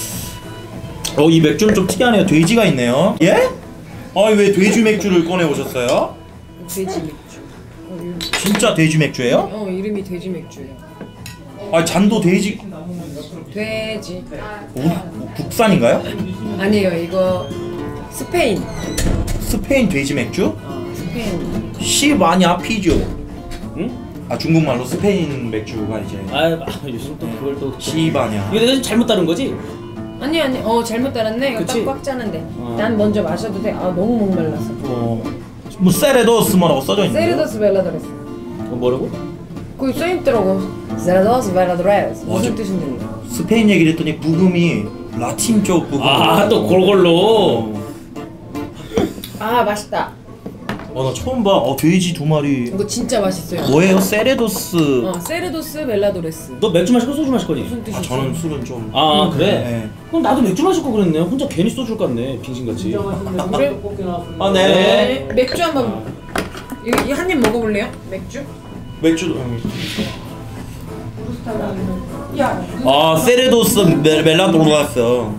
이 맥주는 좀 특이하네요. 돼지가 있네요. 예? 왜 돼지 맥주를 꺼내 오셨어요? 돼지 맥주. 진짜 돼지 맥주예요? 이름이 돼지 맥주예요. 잔도 돼지. 돼지. 국산인가요? 아니에요. 이거 스페인. 스페인 돼지 맥주? 스페인. 시바냐 피조. 응? 중국말로 스페인 맥주가 이제. 요즘 또 그걸 또 시바냐. 이거 내가 잘못 따른 거지? 아니 잘못 따랐네. 이거 딱 꽉 짜는데. 난 먼저 마셔도 돼. 너무 목말랐어. 뭐 세레도스 뭐라고 써져 있는데. 세레도스 벨라도레스. 뭐라고? 거기 써있더라고. 세레도스 벨라도레스. 무슨 뜻인지 몰라. 스페인 얘기를 했더니 부금이 라틴 쪽 부금. 또 그걸로. 맛있다. 나 처음 봐. 돼지 2마리. 이거 진짜 맛있어요. 뭐예요? 세레도스. 세레도스 벨라도레스. 너 맥주 마실 거 소주 마실 거지? 무슨 뜻이지? 저는 술은 좀. 그래? 네. 그럼 나도 맥주 마실 거 그랬네. 혼자 괜히 소주를 깠네. 빙신같이. 그래? 네. 맥주 한번 이 한 입 먹어볼래요? 맥주? 맥주도. 세레도스 멜라도르가스.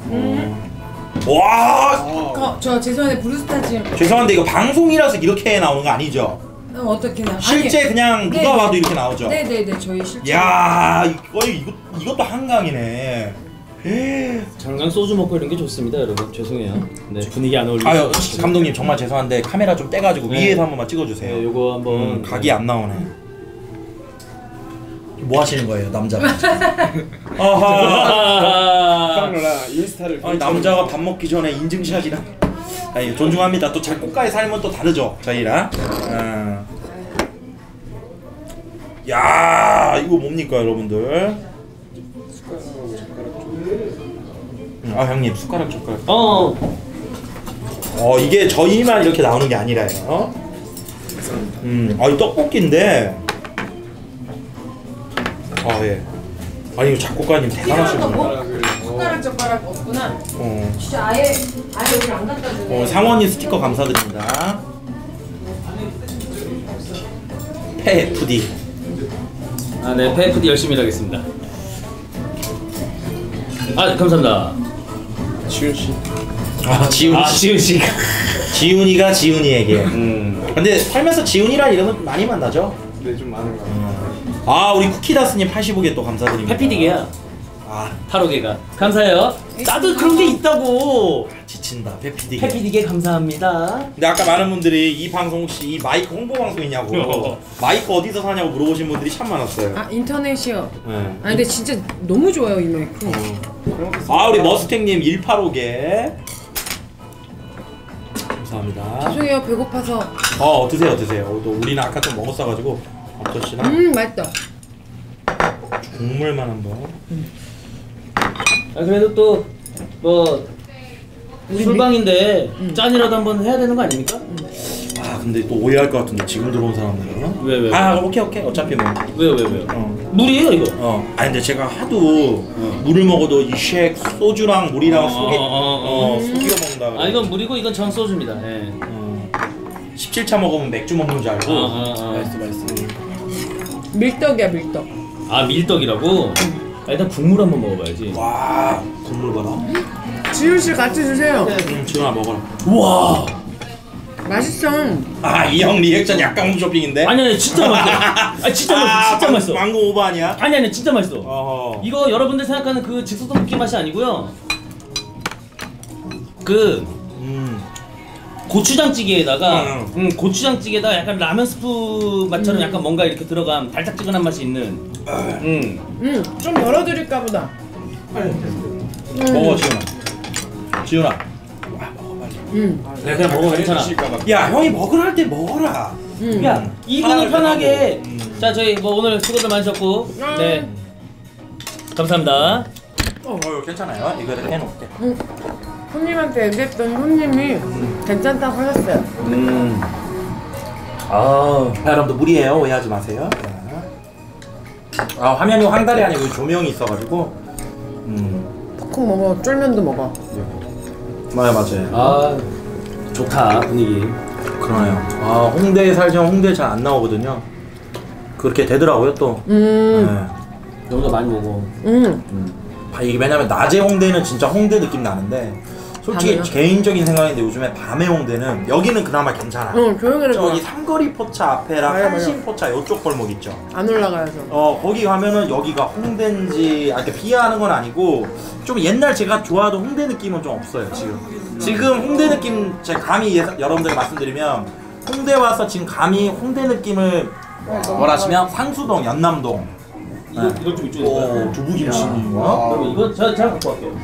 와. 저 죄송한데 브루스타지. 죄송한데 이거 방송이라서 이렇게 나오는 거 아니죠? 어떻게 나? 실제 그냥 누가 봐도 이렇게 나오죠? 네네네 저희 실제. 야 이것도 한강이네. 장강 소주 먹고 이런 게 좋습니다, 여러분. 죄송해요. 네, 분위기 안 어울리죠. 감독님 정말 죄송한데 카메라 좀 떼가지고 위에서 한 번만 찍어주세요. 네, 요거 한번 각이 안 나오네. 뭐 하시는 거예요, 남자가? 인스타를. 남자가 밥 먹기 전에 인증샷이랑. 존중합니다. 또 작곡가의 삶은 또 다르죠, 저희랑. 야, 이거 뭡니까, 여러분들? 형님 숟가락 젓가락. 이게 저희만 이렇게 나오는 게 아니라요. 이 떡볶이인데. 예. 이거 작곡가님 대단하시구나. 숟가락 젓가락 없구나. 진짜 아예 여기 안 갖다 주네. 상원이 스티커 감사드립니다. 페프디. 네, 페프디 열심히 일하겠습니다. 감사합니다. 지훈씨. 지훈씨. 지훈이가 지훈이에게. 근데 살면서 지훈이란 이름은 많이 만나죠? 네, 좀 많은 것 같아요. 우리 쿠키다스님 85개 또 감사드립니다. 페피디게야. 아 8호개가 감사해요. 나도 그런 게 있다고. 지친다 해피디게. 해피디게 감사합니다. 근데 아까 많은 분들이 이 방송 혹시 이 마이크 홍보 방송이냐고 마이크 어디서 사냐고 물어보신 분들이 참 많았어요. 아 인터넷이요? 네. 아 근데 진짜 너무 좋아요 이 마이크. 아 우리 머스탱님 185개 감사합니다. 죄송해요 배고파서. 드세요 드세요. 또 우리는 아까 좀 먹었어가지고 어떠시나? 맛있다. 국물만 한번. 아 그래도 또 뭐 술방인데 짠이라도 한번 해야 되는 거 아닙니까? 아 근데 또 오해할 것 같은데 지금 들어온 사람들은. 왜? 아 오케이 어차피 뭐. 왜요? 물이에요 이거. 아니 근데 제가 하도 물을 먹어도 이 쉑 소주랑 물이랑 속에 속이어 먹는다 그래. 아 이건 물이고 이건 전 소주입니다. 예. 17차 먹으면 맥주 먹는 줄 알고. 맛있어. 밀떡이야 밀떡. 아 밀떡이라고? 일단 국물 한번 먹어봐야지. 와 국물 봐라. 지훈 씨 같이 주세요. 지훈아 먹어라. 우와. 맛있어. 아 이 형 리액션 약간 홈쇼핑인데? 아니 진짜 맛있어. 아 진짜 맛있어. 진짜 맛있어. 망고 오버 아니야? 아니 진짜 맛있어. 어허. 이거 여러분들 생각하는 그 즉석떡볶이 맛이 아니고요. 그 고추장찌개에다가 고추장찌개에다가 약간 라면 스프 맛처럼 약간 뭔가 이렇게 들어간 달짝지근한 맛이 있는. 좀 덜어드릴까 보다. 먹어 지훈아. 내가 그냥 먹으면 괜찮아. 야 형이 먹으라 할 때 먹어라. 야 이분은 편하게. 자 저희 뭐 오늘 수고들 많으셨고 네 감사합니다. 괜찮아요. 이거 해놓을게. 손님한테 얘기했던 손님이 괜찮다고 하셨어요. 여러분들 무리해요. 오해하지 마세요. 화면이 황달이 아니고 조명이 있어가지고. 푹 먹어. 쫄면도 먹어. 맞아요. 좋다 분위기. 그러네요. 홍대에 살지만 홍대에 잘 안 나오거든요. 그렇게 되더라고요 또. 너무 많이 먹어. 이게 왜냐면 낮에 홍대는 진짜 홍대 느낌 나는데 솔직히 밤에요? 개인적인 생각인데 요즘에 밤에 홍대는 여기는 그나마 괜찮아. 조용해서 저기 삼거리 포차 앞에랑 맞아요. 한신 포차 이쪽 골목 있죠. 안 올라가서. 거기 가면은 여기가 홍대인지 이렇게 비하하는 건 아니고 좀 옛날 제가 좋아하던 홍대 느낌은 좀 없어요 지금. 지금 홍대 느낌 제가 감히 여러분들께 말씀드리면 홍대 와서 지금 감히 홍대 느낌을 뭐라 하시면 상수동, 연남동. 이거 좀 이쪽에. 두부김치. 그럼 이거 제가 갖고 갈게요.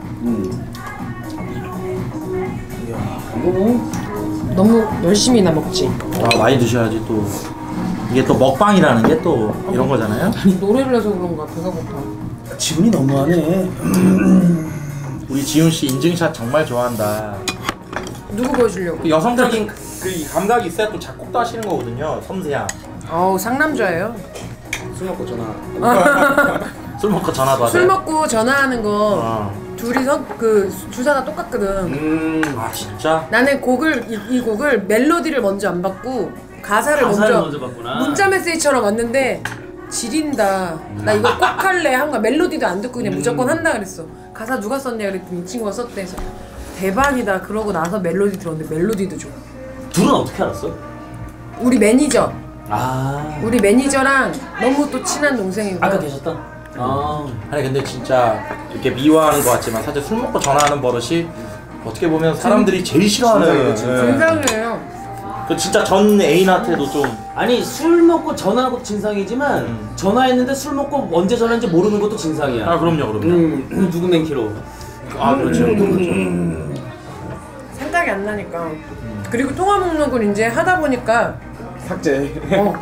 너무 열심히나 먹지. 많이 드셔야지 또. 이게 또 먹방이라는 게 또 이런 거잖아요. 노래를 해서 그런가 배가 고파. 지훈이 너무하네. 우리 지훈 씨 인증샷 정말 좋아한다. 누구 보여주려고? 그 여성적인 그 감각이 있어야 또 작곡도 하시는 거거든요. 섬세한. 상남자예요. 술 먹고 전화. 술 먹고 전화도 하세요. 술 먹고 전화하는 거 둘이서 그 주사가 똑같거든. 아 진짜? 나는 이 곡을 멜로디를 먼저 안 받고 가사를 먼저 봤구나. 문자 메시지처럼 왔는데 지린다. 나 이거 꼭 할래 한 거야. 멜로디도 안 듣고 그냥 무조건 한다 그랬어. 가사 누가 썼냐 그랬더니 이 친구가 썼대. 해서 대박이다. 그러고 나서 멜로디 들었는데 멜로디도 좋아. 둘은 어떻게 알았어? 우리 매니저. 아 우리 매니저랑 너무 또 친한 동생이고. 아까 계셨다? 아니 근데 진짜 이렇게 미워하는 것 같지만 사실 술 먹고 전화하는 버릇이 어떻게 보면 사람들이 제일 싫어하는 진상이에요. 그 진짜 전 애인한테도 좀 아니 술 먹고 전화하는 것도 진상이지만 전화했는데 술 먹고 언제 전화했는지 모르는 것도 진상이야. 그럼요. 누구 맨키로. 그렇죠. 생각이 안 나니까. 그리고 통화 목록을 이제 하다 보니까 삭제.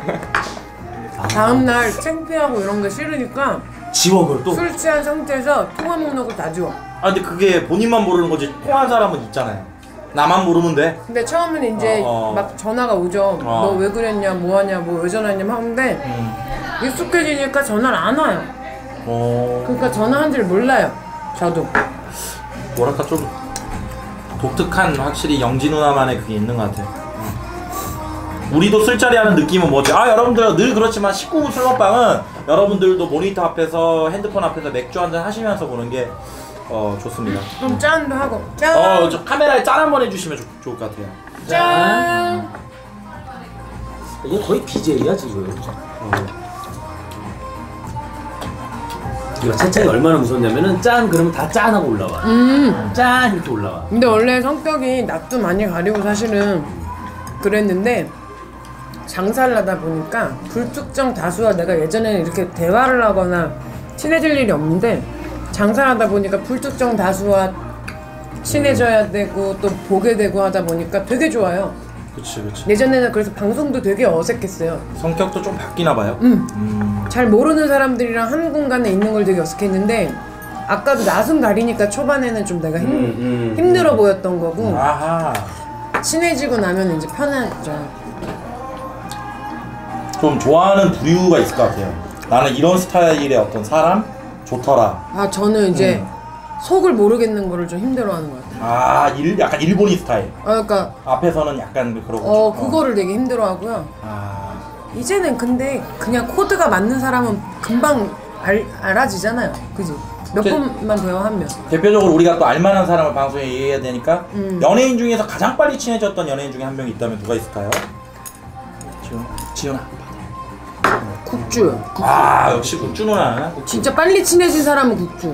다음날 창피하고 이런 게 싫으니까 지워 그걸 또. 술 취한 상태에서 통화 목록을 다 지워. 근데 그게 본인만 모르는 거지 통화한 사람은 있잖아요. 나만 모르면 돼. 근데 처음에는 이제 막 전화가 오죠. 너 왜 그랬냐, 뭐 하냐, 뭐 왜 전화했냐 하는데 익숙해지니까 전화를 안 와요. 그러니까 전화한 줄 몰라요. 저도. 뭐랄까 좀 독특한 확실히 영지 누나만의 그게 있는 것 같아요. 우리도 술자리 하는 느낌은 뭐지? 여러분들 늘 그렇지만 19금 술 먹방은 여러분들도 모니터 앞에서 핸드폰 앞에서 맥주 한잔 하시면서 보는 게 좋습니다. 좀 짠도 하고. 짠. 저 카메라에 짠 한번 해주시면 좋을 것 같아요. 짠. 이게 거의 BJ야 지금. 이거 채창이 얼마나 무섭냐면은 짠 그러면 다 짠하고 올라와. 짠 이렇게 올라와. 근데 원래 성격이 낯도 많이 가리고 사실은 그랬는데 장사를 하다 보니까 불특정 다수와 내가 예전에는 이렇게 대화를 하거나 친해질 일이 없는데 장사를 하다 보니까 불특정 다수와 친해져야 되고 또 보게 되고 하다 보니까 되게 좋아요. 그치. 예전에는 그래서 방송도 되게 어색했어요. 성격도 좀 바뀌나 봐요. 잘 모르는 사람들이랑 한 공간에 있는 걸 되게 어색했는데 아까도 낯은 가리니까 초반에는 좀 내가 힘들어 보였던 거고 아하. 친해지고 나면 이제 편하죠. 좀 좋아하는 부류가 있을 것 같아요. 나는 이런 스타일의 어떤 사람 좋더라. 아 저는 이제 속을 모르겠는 거를 좀 힘들어하는 것 같아요. 아, 약간 일본인 스타일. 그러니까 앞에서는 약간 그러고. 그거를 되게 힘들어하고요. 아, 이제는 근데 그냥 코드가 맞는 사람은 금방 알아지잖아요. 그지? 몇 번만 대화하면. 대표적으로 우리가 또 알만한 사람을 방송에 얘기해야 되니까 연예인 중에서 가장 빨리 친해졌던 연예인 중에 한 명이 있다면 누가 있을까요? 지훈아. 국주. 아, 역시 국주 누나. 진짜 빨리 친해진 사람은 국주.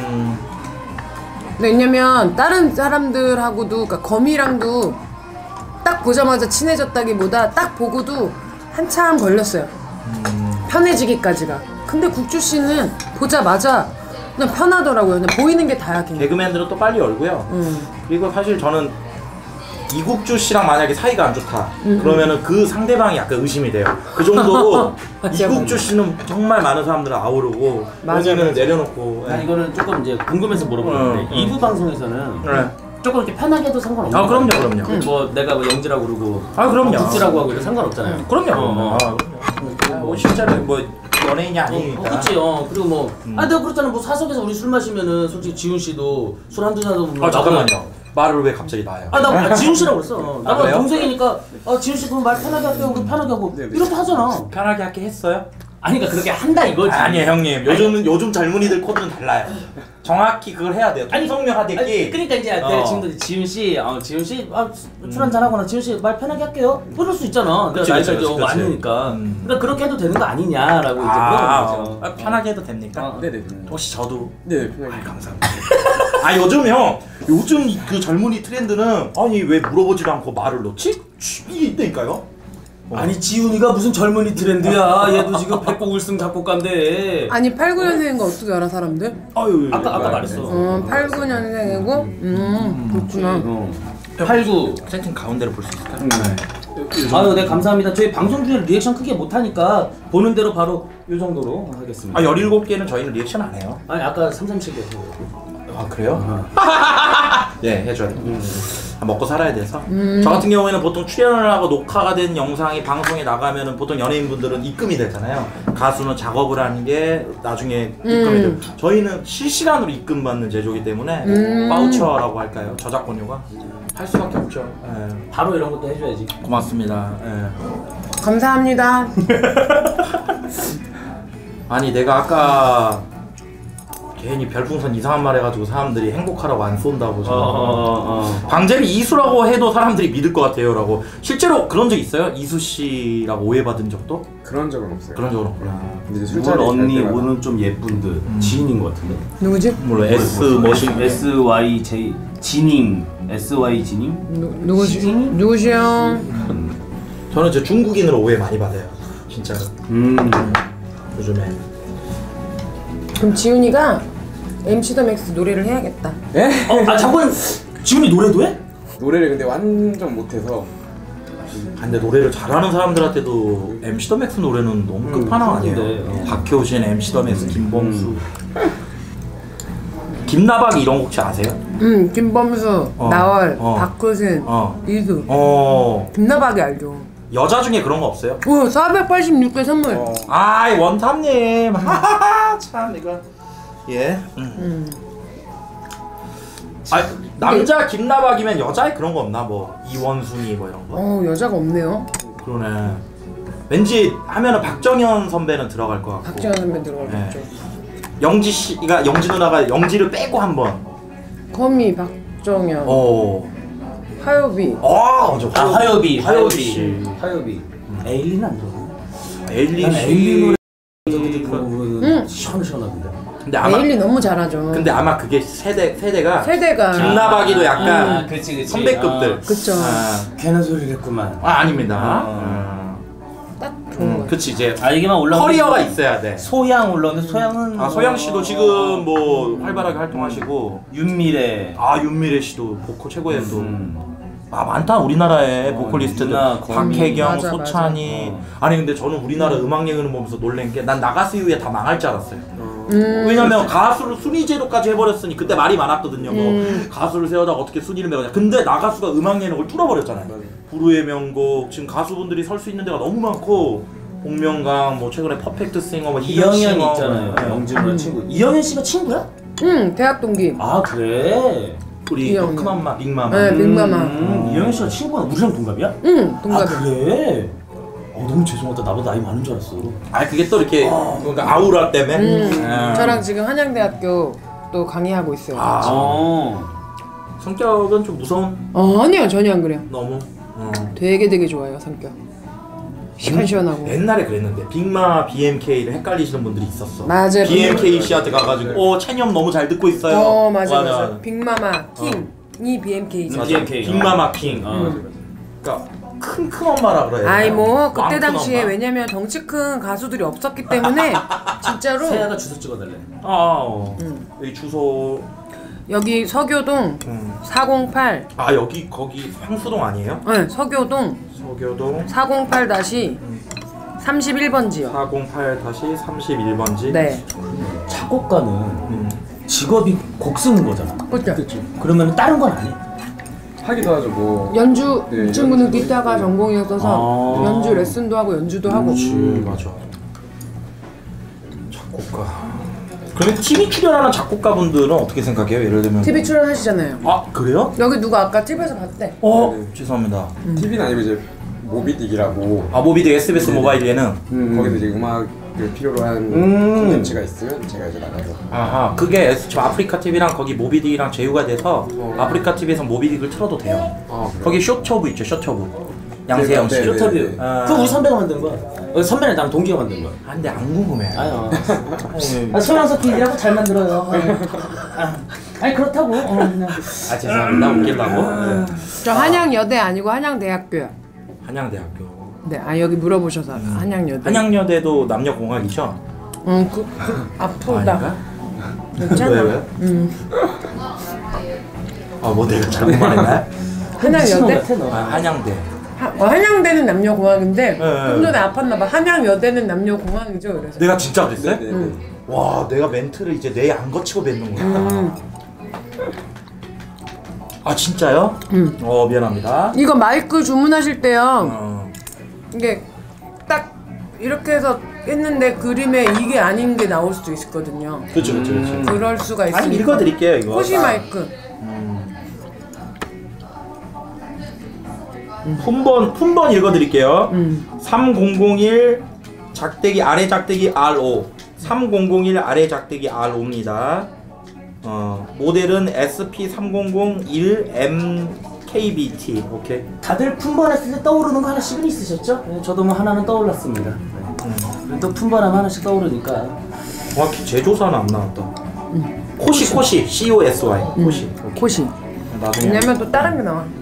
왜냐면 다른 사람들하고도 그러니까 거미랑도 딱 보자마자 친해졌다기보다 딱 보고도 한참 걸렸어요. 편해지기까지가. 근데 국주 씨는 보자마자 그냥 편하더라고요. 그냥 보이는 게 다야. 개그맨들은 또 빨리 열고요. 그리고 사실 저는 이국주 씨랑 만약에 사이가 안 좋다 그러면은 그 상대방이 약간 의심이 돼요. 그 정도로 이국주 씨는 정말 많은 사람들을 아우르고 본인을 내려놓고. 난 이거는 조금 이제 궁금해서 물어보는데 2부 방송에서는 조금 이렇게 편하게 해도 상관없는 아, 그럼요. 뭐 내가 뭐 영지라고 그러고 그럼요. 국지라고 하고 이런 상관없잖아요. 그럼요. 뭐 실제로 뭐 연예인이 아니니까. 그치. 그리고 뭐 내가 그렇잖아. 뭐 사석에서 우리 술 마시면은 솔직히 지훈 씨도 술 한두 잔도 뭐 잠깐만요. 말을 왜 갑자기 나요? 나 지훈 씨라고 그랬어. 나가 그래요? 동생이니까 지훈 씨 그럼 말 편하게 할게요. 우리 편하게 하고 이렇게 하잖아. 편하게 할게 했어요? 아니 그러니까 그렇게 한다 이거지. 아니에요 형님. 요즘 젊은이들 코드는 달라요. 정확히 그걸 해야 돼요. 통성명 하듯이. 그러니까 이제 내가 지금도 지훈 씨 술 한잔 하거나 지훈 씨 말 편하게 할게요. 그럴 수 있잖아. 내가 나이가 좀 많으니까. 그러니까 그렇게 해도 되는 거 아니냐라고 이제 물어보는 거죠. 편하게 해도 됩니까? 네네. 혹시 저도? 네, 편하게. 감사합니다. 요즘 그 젊은이 트렌드는 아니 왜 물어보지도 않고 말을 넣지? 이게 있다니까요. 아니 지훈이가 무슨 젊은이 트렌드야. 얘도 지금 백곡 1승 작곡가인데. 아니 89년생인 거 어떻게 알아 사람들? 아까 말했어. 89년생이고 그렇구나. 89. 세팅 가운데로 볼 수 있을까요? 아유, 네 감사합니다. 저희 방송 중에 리액션 크게 못하니까 보는 대로 바로 요 정도로 하겠습니다. 17개는 저희는 리액션 안 해요. 아니 아까 337개. 아 그래요? 네 해줘야 돼. 먹고 살아야 돼서. 저 같은 경우에는 보통 출연을 하고 녹화가 된 영상이 방송에 나가면은 보통 연예인분들은 입금이 되잖아요. 가수는 작업을 하는 게 나중에 입금이 되고 저희는 실시간으로 입금받는 제조기 때문에 바우처라고 할까요? 저작권료가 할 수밖에 없죠. 네. 바로 이런 것도 해줘야지. 고맙습니다. 네. 감사합니다. 아니 내가 아까 괜히 별풍선 이상한 말 해가지고 사람들이 행복하라고 안 쏜다고 방제를 이수라고 해도 사람들이 믿을 것 같아요 라고. 실제로 그런 적 있어요? 이수씨라고 오해받은 적도? 그런 적은 없어요. 그런 적은 없구나. 근데 술자리 언니 오늘 좀 예쁜 듯 지인인 것 같은데. 누구지? 몰라. S 머신 SYJ 지닝 SY 지닝? 누구시? 누구시요? 저는 저 중국인으로 오해 많이 받아요 진짜로. 요즘에. 그럼 지훈이가 MC 더 맥스 노래를 해야겠다. 예? 잠깐 지훈이 노래도 해? 노래를 근데 완전 못해서. 근데 노래를 잘하는 사람들한테도 MC 더 맥스 노래는 너무 끝판왕 아니에요? 박효신, MC 더 맥스, 김범수, 김나박이 이런 곡 혹시 아세요? 김범수, 나월, 박효신, 이수. 김나박이 알죠. 여자 중에 그런 거 없어요? 486개 선물. 아이 원탑님. 하하하 참 이거. 예. 남자 김나박이면 여자에 그런 거 없나? 뭐 이원순이 뭐 이런 거. 여자가 없네요. 그러네. 왠지 하면은 박정현 선배는 들어갈 것 같고. 박정현 선배 들어갈 것 같죠. 영지 씨가 영지 누나가 영지를 빼고 한번. 거미 박정현. 하요비. 맞아. 하요비. 하요비. 에일리는 안 좋아. 에일리 에일리 노래 시원하던데. 근데 아마 에일리 너무 잘하죠. 근데 아마 그게 세대가 세대가 김나박이도 약간 그치. 선배급들. 그쵸. 괜한 소리겠구만. 아닙니다. 딱 좋은 거. 그치 이제 이게만 올라오면 커리어가 있어야 돼. 소양 올라오는데 소양은 소양 씨도 지금 뭐 활발하게 활동하시고 윤미래. 윤미래 씨도 보컬 최고의 또 많다 우리나라에 보컬리스트들. 누나, 거미. 박혜경, 맞아, 소찬이. 아니 근데 저는 우리나라 음악 예능을 보면서 놀란 게 난 나가수 이후에 다 망할 줄 알았어요. 왜냐면 가수를 순위제도까지 해버렸으니 그때 말이 많았거든요. 뭐 가수를 세우다가 어떻게 순위를 매거냐. 근데 나가수가 음악 예능을 뚫어버렸잖아요. 부르의 명곡 지금 가수분들이 설 수 있는 데가 너무 많고 복면가왕 뭐 최근에 퍼펙트 싱어 뭐 이영현 있잖아요. 영진이랑 친구. 이영현 씨가 친구야? 응, 대학 동기. 그래. 우리 이영현. 큰엄마 빅마마. 네, 빅마마. 이영현 씨가 친구야. 우리랑 동갑이야? 응, 동갑이. 그래? 너무 죄송하다. 나보다 나이 많은 줄 알았어. 그게 또 이렇게 그러니까 아우라 때문에. 저랑 지금 한양대학교 또 강의하고 있어요. 성격은 좀 무서운. 아니요, 전혀 안 그래요. 너무. 되게 좋아요, 성격. 시원시원하고. 옛날에 그랬는데 빅마 BMK를 헷갈리시는 분들이 있었어. 맞아요. BMK 씨한테 가가지고 체념 너무 잘 듣고 있어요. 맞아. 빅마마 킹이 BMK죠. BMK. 빅마마 킹. 그러니까 큰 엄마라 그래요. 뭐 그때 당시에 왜냐면 덩치 큰 가수들이 없었기 때문에 진짜로 세아가 주소 찍어달래. 여기 주소. 여기 서교동 408. 여기 거기 황수동 아니에요? 네, 서교동 408-31번지요. 408-31번지. 네. 작곡가는 직업이 곡 쓰는 거잖아. 그렇죠. 그러면 다른 건 안 해? 하기도 하죠 뭐. 연주 네, 이 친구는 연주도 기타가 있고. 전공이었어서 연주 레슨도 하고 연주도 하고. 맞아. 작곡가. 그러면 TV 출연하는 작곡가분들은 어떻게 생각해요? 예를 들면 TV 출연하시잖아요. 그래요? 여기 누가 아까 TV에서 봤대. 죄송합니다. TV는 아니고 이제 모비딕이라고 모비딕 SBS 모바일 예능. 거기서 이제 음악을 필요로 한 콘텐츠가 있으면 제가 이제 나가서. 그게 저 아프리카 TV랑 거기 모비딕이랑 제휴가 돼서 아프리카 TV에서 모비딕을 틀어도 돼요. 거기 쇼처브 있죠, 쇼처브. 양세형 씨. 네, 네, 쇼터뷰. 네. 그거 우리 선배가 만든 거야. 선배는 나랑 동기가 만든 거야. 근데 안 궁금해. 소양석 PD라고 잘 만들어요. 아니 그렇다고. 죄송합니다. 웃기려고. 저 한양여대 아니고 한양대학교요. 한양대학교. 네, 여기 물어보셔서 한양여대. 한양여대도 남녀공학이죠? 아프다. 아닌가? 괜찮아. 왜? 뭐 내가 잘못 말했나? 한양여대? 한양대. 한양대는 남녀공학인데 네. 좀 전에 아팠나봐. 한양여대는 남녀공학이죠. 그래서 내가 진짜 그랬어요? 네. 와, 내가 멘트를 이제 뇌에 안 거치고 뱉는구나. 진짜요? 미안합니다. 이거 마이크 주문하실 때요. 이게 딱 이렇게 해서 했는데 그림에 이게 아닌 게 나올 수도 있거든요. 그렇죠. 그럴 수가 있으니까. 읽어드릴게요 이거. 호시 마이크. 품번 읽어드릴게요. 3001 작대기 아래 작대기 R5 3001 아래 작대기 R5입니다. 모델은 SP3001MKBT. 오케이. 다들 품번했을 때 떠오르는 거 하나씩은 있으셨죠? 네, 저도 뭐 하나는 떠올랐습니다. 또 품번하면 하나씩 떠오르니까. 정확히 제조사는 안 나왔다. 코시 COSY. 코시. 호시. 나중에. 왜냐면 또 다른 게 나와.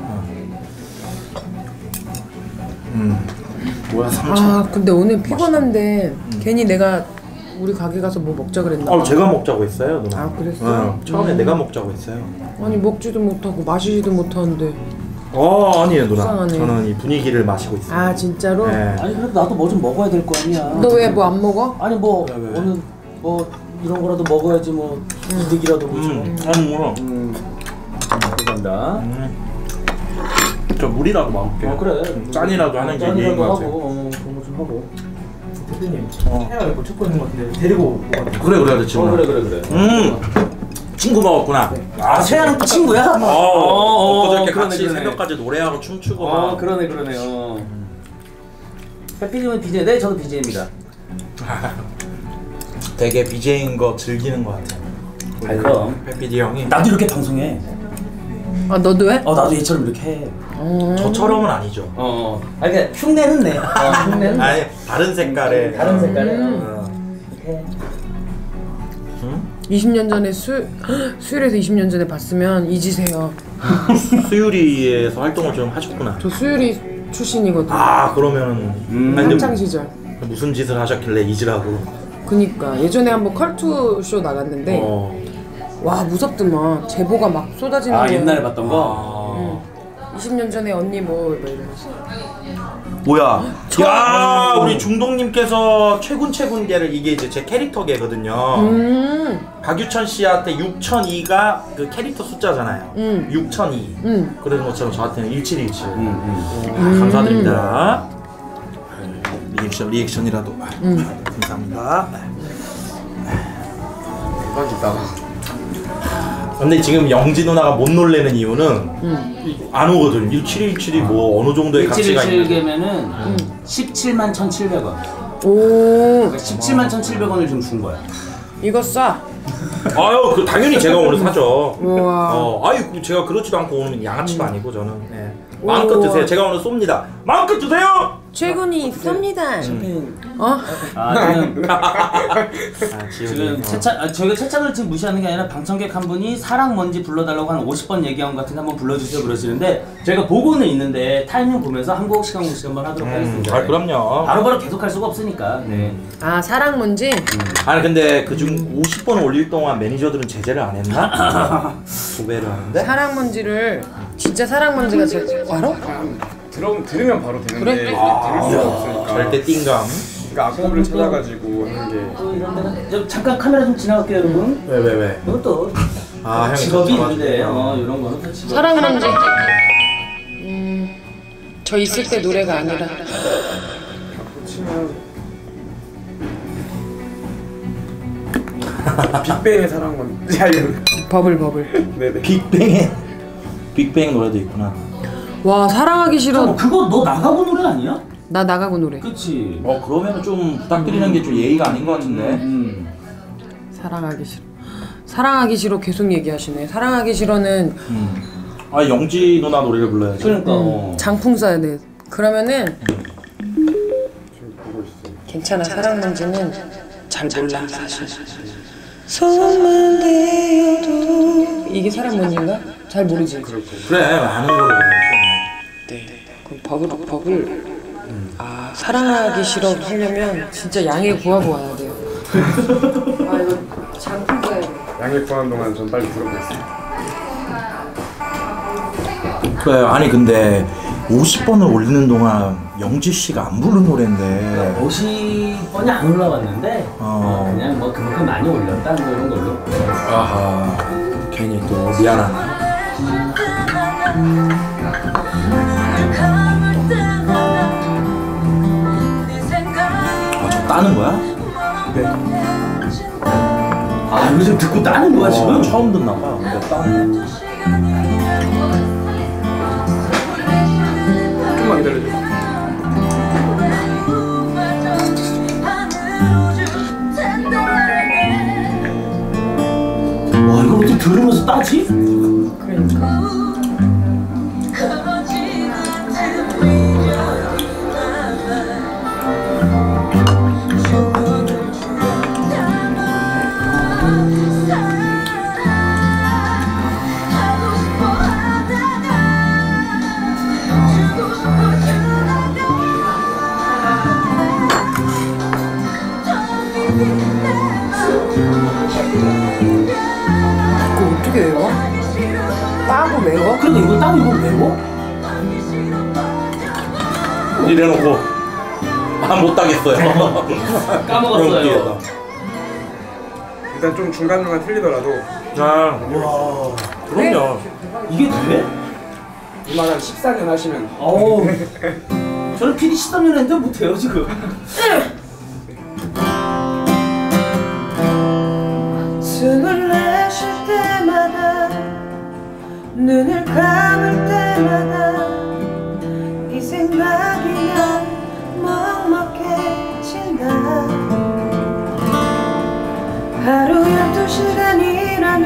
뭐야 3천. 근데 오늘 피곤한데 괜히 내가 우리 가게 가서 뭐 먹자 그랬나 봐. 제가 먹자고 했어요 누나. 그랬어? 처음에 내가 먹자고 했어요. 아니 먹지도 못하고 마시지도 못하는데. 아니에요 누나. 이상하네. 저는 이 분위기를 마시고 있어요. 진짜로? 네. 아니 그래도 나도 뭐 좀 먹어야 될 거 아니야. 너 왜 뭐 안 먹어? 아니 뭐 왜? 오늘 뭐 이런 거라도 먹어야지 뭐 이득이라도 보죠. 뭐야. 감사합니다. 저 물이라도 먹을게요. 그래. 짠이라도 하는 게 예의인 것 같아요. 하고 그런 거 좀 하고. 대표님, 해야 뭐 찾고 있는 것 같은데 데리고 오거든요. 그래 지금. 그래. 친구 먹었구나. 세아랑 또 친구야? 엊그저께 그러네, 같이 그러네. 새벽까지 노래하고 춤추고 막. 그러네. 해피님은 BJ, 네 저도 BJ입니다. 되게 BJ인 거 즐기는 것 같아요. 그럼. 해피디 형이. 나도 이렇게 방송해. 너도 해? 나도 얘처럼 이렇게 해. 저처럼은 아니죠. 그러니까 흉내는 내. 흉내는 내. 아니 다른 색깔의. 다른 색깔에. 응? 20년 전에 수율에서 20년 전에 봤으면 잊으세요. 수유리에서 활동을 좀 하셨구나. 저 수율이 출신이거든요. 아 그러면은 아니, 한창 시절. 무슨 짓을 하셨길래 잊으라고. 그니까 예전에 한번 컬투쇼 나갔는데 와 무섭더만. 제보가 막 쏟아지는 아 거예요. 옛날에 봤던 거? 20년 전에 언니 뭐 이러면서. 뭐야? 야 우리 중동님께서 최군계를 이게 이제 제 캐릭터계거든요. 박유천 씨한테 6002가 그 캐릭터 숫자잖아요. 6002. 그런 것처럼 저한테는 1717. 감사드립니다. 리액션이라도 감사합니다. 대박이다. 근데 지금 영지 누나가 못 놀래는 이유는 안 오거든. 1717이 뭐 어느 정도의 가치가 있는지. 1717개면은 17만 1,700원. 오 17만 1,700원을 좀 준 거야. 이거 싸. 아유 그 당연히 제가 오늘 사죠. 우와. 아유 제가 그렇지도 않고 오는 양아치도 아니고 저는. 네. 마음껏 드세요. 제가 오늘 쏩니다. 마음껏 드세요. 최군이 쏩니다. 어? 지금 저희가 채팅을 지금 무시하는 게 아니라 방청객 한 분이 사랑 뭔지 불러달라고 한 50번 얘기한 것 같은데 한번 불러주세요 그러시는데 저희가 보고는 있는데 타이밍 보면서 한 곡씩 한번 하도록 하겠습니다. 아 그럼요. 바로바로 계속 할 수가 없으니까. 네. 아 사랑 뭔지? 아니 근데 그중 50번 올릴 동안 매니저들은 제재를 안 했나? 도배를 하는데? 사랑 뭔지를 진짜 사랑 뭔지가 제일 바로? 들으면 바로 되는데 그래? 들을 수가 없으니까. 절대 띵감. 그러니까 악보를 찾아가지고 하는 게. 또 이런 데는 잠깐 카메라 좀 지나갈게요 여러분. 왜? 이것도 아 형이 직업이 저 있는데 이런 거는 다 직업. 사랑 뭔지. 저 있을 때 노래가 아니라. 치면 빅뱅의 사랑 건지. 버블. 네네. 빅뱅 노래도 있구나. 와 사랑하기 싫어. 그거 너 나가고 노래 아니야? 나 나가고 노래. 그치. 그러면은 좀 부탁드리는 게 좀 예의가 아닌 것 같은데. 사랑하기 싫어. 사랑하기 싫어 계속 얘기하시네. 사랑하기 싫어는 아 영지 누나 노래를 불러야지. 그러니까. 장풍 써야 돼. 그러면은 지금 보고 있어. 괜찮아. 사랑 뭔지는 잘 몰라 사실. 손만 대어도 이게 사랑 뭔지인가? 잘 모르지. 그래 아는 거로. 네. 그럼 버블. 아 사랑하기 싫어 하려면 진짜 양해 구하고 와야 돼요. 아 이거 장풍 써야 돼. 양해 구하는 동안 전 빨리 들어보겠습니다. 그래 아니 근데 50번을 올리는 동안 영지 씨가 안 부른 노래인데 50번이 안 올라왔는데 그냥 뭐 그만큼 많이 올렸다 뭐 이런 걸로. 아하 괜히 또 미안하네. 저 따는 거야? 네. 아 요즘 듣고 따는 거야 지금? 처음 듣나 봐. 근데 따는 거. 조금만 기다려줘. 와 이거 어떻게 들으면서 따지? 그러니까. 그거 어떻게 외워? 따고 외워? 근데 이거 따고 이거 외워? 이래놓고 못 따겠어요. 까먹었어요. 일단 좀 중간중간 틀리더라도 와 그럼요. 이게 돼? 음악 한 14년 하시면 어우 저는 PD 13년 했는데 못해요 지금. 숨을 내쉴 때마다 눈을 감을 때마다 이 생각이 난 먹먹해진다. 하루 12시간이라면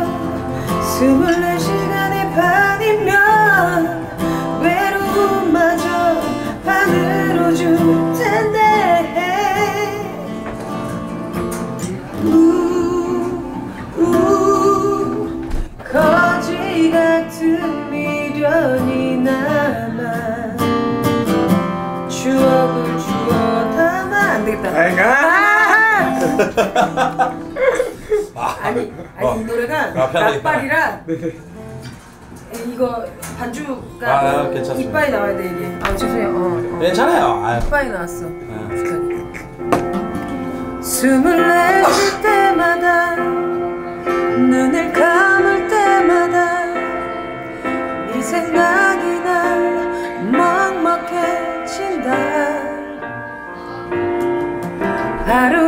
24시간의 반이면 외로움마저 반으로 줄 텐데 아니 이 노래가 락발이라 이거 반주가 괜찮습니다. 이빨이 나와야 돼 이게. 죄송해요. 괜찮아요. 이빨이 나왔어. 숨을 내쉴 때마다 눈을 감을 때마다 네 생각이 날 먹먹해진다. 하루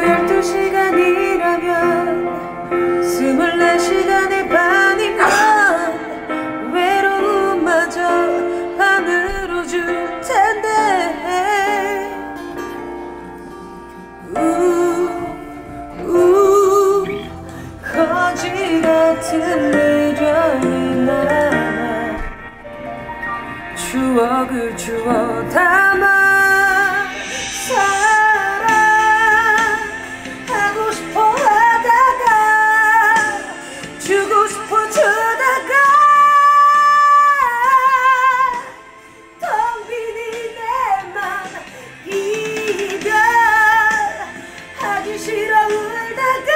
12시간이라면 24시간의 반이면 외로움마저 반으로 줄 텐데. 거지 같은 미련이 남아 추억을 주워 담아 사랑하고 싶어 하다가 주고 싶어 주다가 텅 빈 내 맘 이별하기 싫어 울다가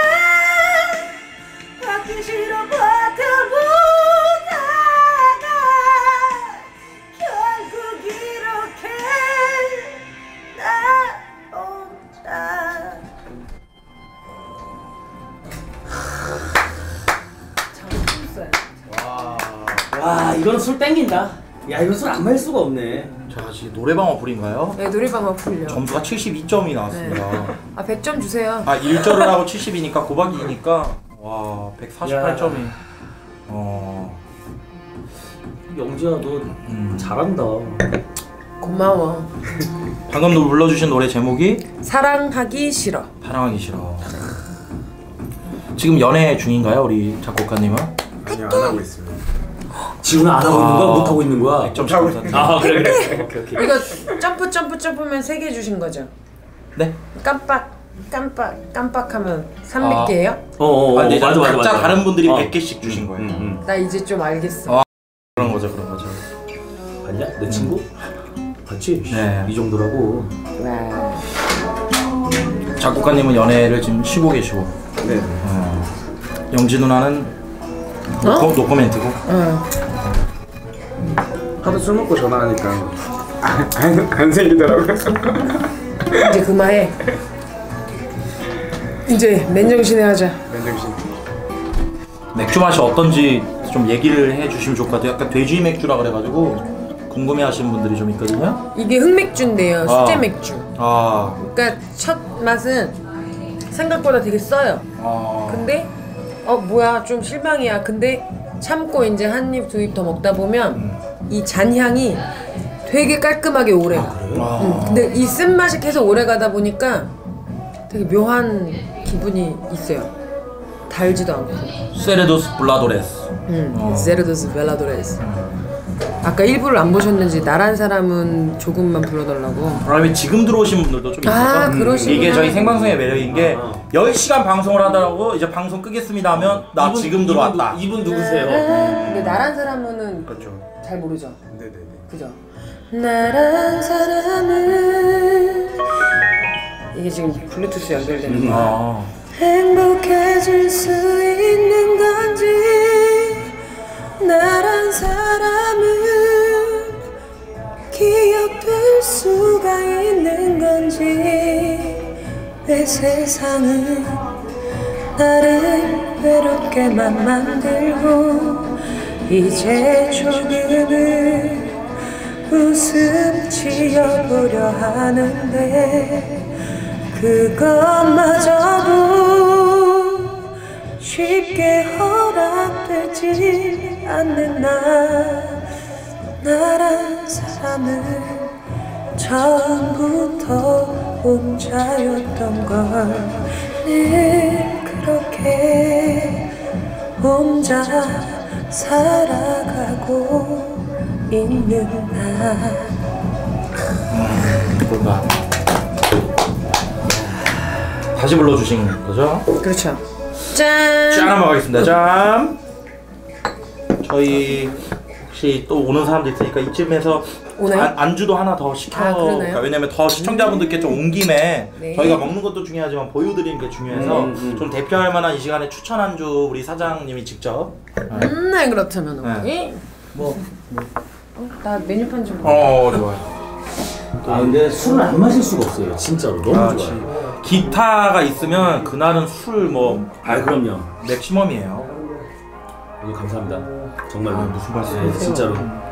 받기 싫어 버텨보다가 결국 이렇게 나 혼자. 와 이거는 술 땡긴다. 야 이거 술 안 마실 수가 없네. 자 지금 노래방 어플인가요? 네, 노래방 어플요. 점수가 72점이 나왔습니다. 100점 주세요. 1절을 하고 70이니까 곱하기 2니까 와 148점이. 영지야 너 잘한다. 고마워. 방금 불러주신 노래 제목이 사랑하기 싫어. 사랑하기 싫어. 지금 연애 중인가요 우리 작곡가님은? 아니요, 안 하고 있습니다. 지금 안 하고 있는 거야? 못 하고 있는 거야? 100점 차고 있다. 그래. 오케이. 이거 점프면 3개 주신 거죠? 네? 깜빡하면 300개예요? 근데 맞아. 각자 다른 분들이 100개씩 주신 거예요. 나 이제 좀 알겠어. 그런 거죠. 봤냐? 내 친구? 봤지? 네. 이 정도라고. 작곡가님은 연애를 지금 쉬고 계시고. 네. 영지 누나는 노코멘트고. 하도 술 먹고 전화하니까 안 생기더라고요. 이제 그만해. 이제 맨정신에 하자. 맨정신. 맥주 맛이 어떤지 좀 얘기를 해주시면 좋을 것 같아요. 약간 돼지 맥주라 그래가지고 궁금해하시는 분들이 좀 있거든요. 이게 흑맥주인데요. 수제 맥주. 그러니까 첫 맛은 생각보다 되게 써요. 근데 뭐야 좀 실망이야. 근데 참고 이제 한 입 두 입 더 먹다 보면 이 잔향이 되게 깔끔하게 오래가. 근데 이 쓴맛이 계속 오래가다 보니까 되게 묘한 기분이 있어요. 달지도 않고. 세레도스 블라도레스. 세르도스 벨라도레스. 아까 일부를 안 보셨는지 나란 사람은 조금만 불러달라고. 그다음에 지금 들어오신 분들도 좀 있어서 그러시구나. 이게 저희 생방송의 매력인 게 10시간 방송을 하더라고 이제 방송 끄겠습니다 하면 나 지금 들어왔다. 이분 누구세요? 근데 나란 사람은 그렇죠. 잘 모르죠. 네네네. 그죠? 나란 사람은 이게 지금 블루투스 연결되는 거. 행복해질 수 있는 건지 나란 사람은 기억될 수가 있는 건지 내 세상은 나를 외롭게만 만들고 이제 조금은 웃음 지어보려 하는데 그것마저도 쉽게 허락되지 않는 나란 사람은 처음부터 혼자였던 걸 늘 그렇게 혼자 살아가고 있는 나. 뭔가 다시 불러주신 거죠? 그렇죠. 짠! 짠 한번 가겠습니다. 짠! 저희 혹시 또 오는 사람도 있으니까 이쯤에서 오나요? 안주도 하나 더 시켜. 아, 그러나요? 왜냐면 더 시청자분들께 좀 온 김에 네. 저희가 먹는 것도 중요하지만 보여드리는 게 중요해서 좀 대표할 만한 이 시간에 추천 안주 우리 사장님이 직접. 네, 그렇다면 네. 오케이. 나 메뉴판 좀. 좋아요. 아 근데 술을 안 마실 수가 없어요. 진짜로 너무 좋아요. 기타가 있으면 그날은 술 뭐 그럼요. 맥시멈이에요. 오늘 감사합니다. 정말로. 무슨 말씀? 네, 진짜로.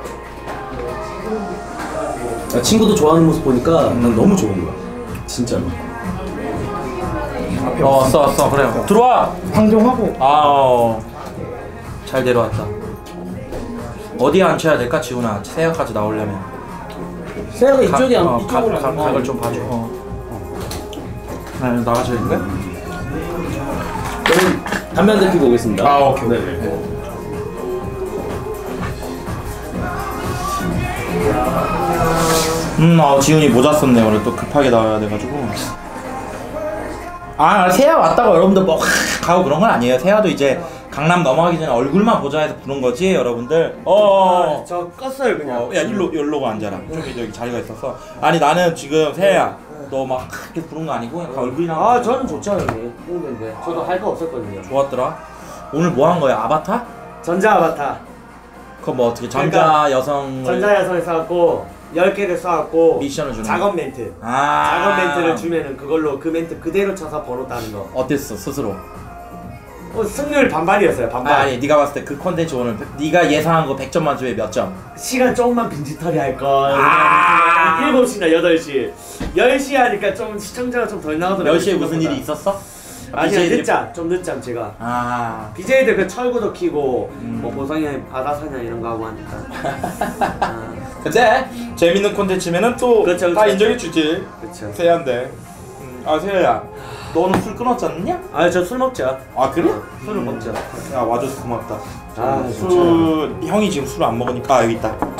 친구도 좋아하는 모습 보니까 난 너무 좋은 거야. 진짜로. 왔어 그래요. 들어와. 방종하고. 잘 데려왔다. 어디에 앉혀야 될까 지훈아? 새야까지 나오려면. 세아가 이쪽이 이쪽으로 이쪽으로 각을 좀 봐줘. 나가셔야 될 거야? 저는 담배 한 대 피고 오겠습니다. 오케이. 네. 지훈이 모자 썼네. 오늘 또 급하게 나와야 돼가지고. 세야 왔다고 여러분들 뭐 가고 그런 건 아니에요. 세야도 이제 강남 넘어가기 전에 얼굴만 보자 해서 부른 거지, 여러분들. 저 껐어요 그냥. 야 일로 앉아라. 여기 자리가 있어서. 아니 나는 지금 세야 너 막 그렇게 부른 거 아니고 약간 얼굴이랑. 저는 좋죠 형님. 홍대인데 저도 할 거 없었거든요. 좋았더라. 오늘 뭐 한 거야? 아바타? 전자 아바타. 그거 뭐 어떻게 전자 그러니까 여성을 전자야성에 쏴갖고 10개를 쏴갖고 미션을 주는 작업 멘트. 작업 멘트를 주면은 그걸로 그 멘트 그대로 쳐서 번호 따는 거. 어땠어 스스로? 승률 반반이었어요. 반반. 아니 네가 봤을 때 그 컨텐츠 오늘 네가 예상한 거 100점 만점에 몇 점? 시간 조금만 빈지털이 할걸. 7시나 8시. 10시 하니까 좀 시청자가 좀 덜 나오더라고요. 10시에 무슨 일이 있었어? 아니요, BJ들이 좀 늦잠 제가. BJ들 그 철구도 키고 뭐 보상에 바다사냥 이런 거 하고 하니까. 근데 재밌는 콘텐츠면은 또 그렇죠, 다 그렇죠. 인정해주지. 그쵸. 세야인데. 세야야 너는 술 끊었지 않느냐? 저 술 먹죠. 그래? 술을 먹죠. 야 와줘서 고맙다. 아, 술 형이 지금 술을 안 먹으니까 여기 있다.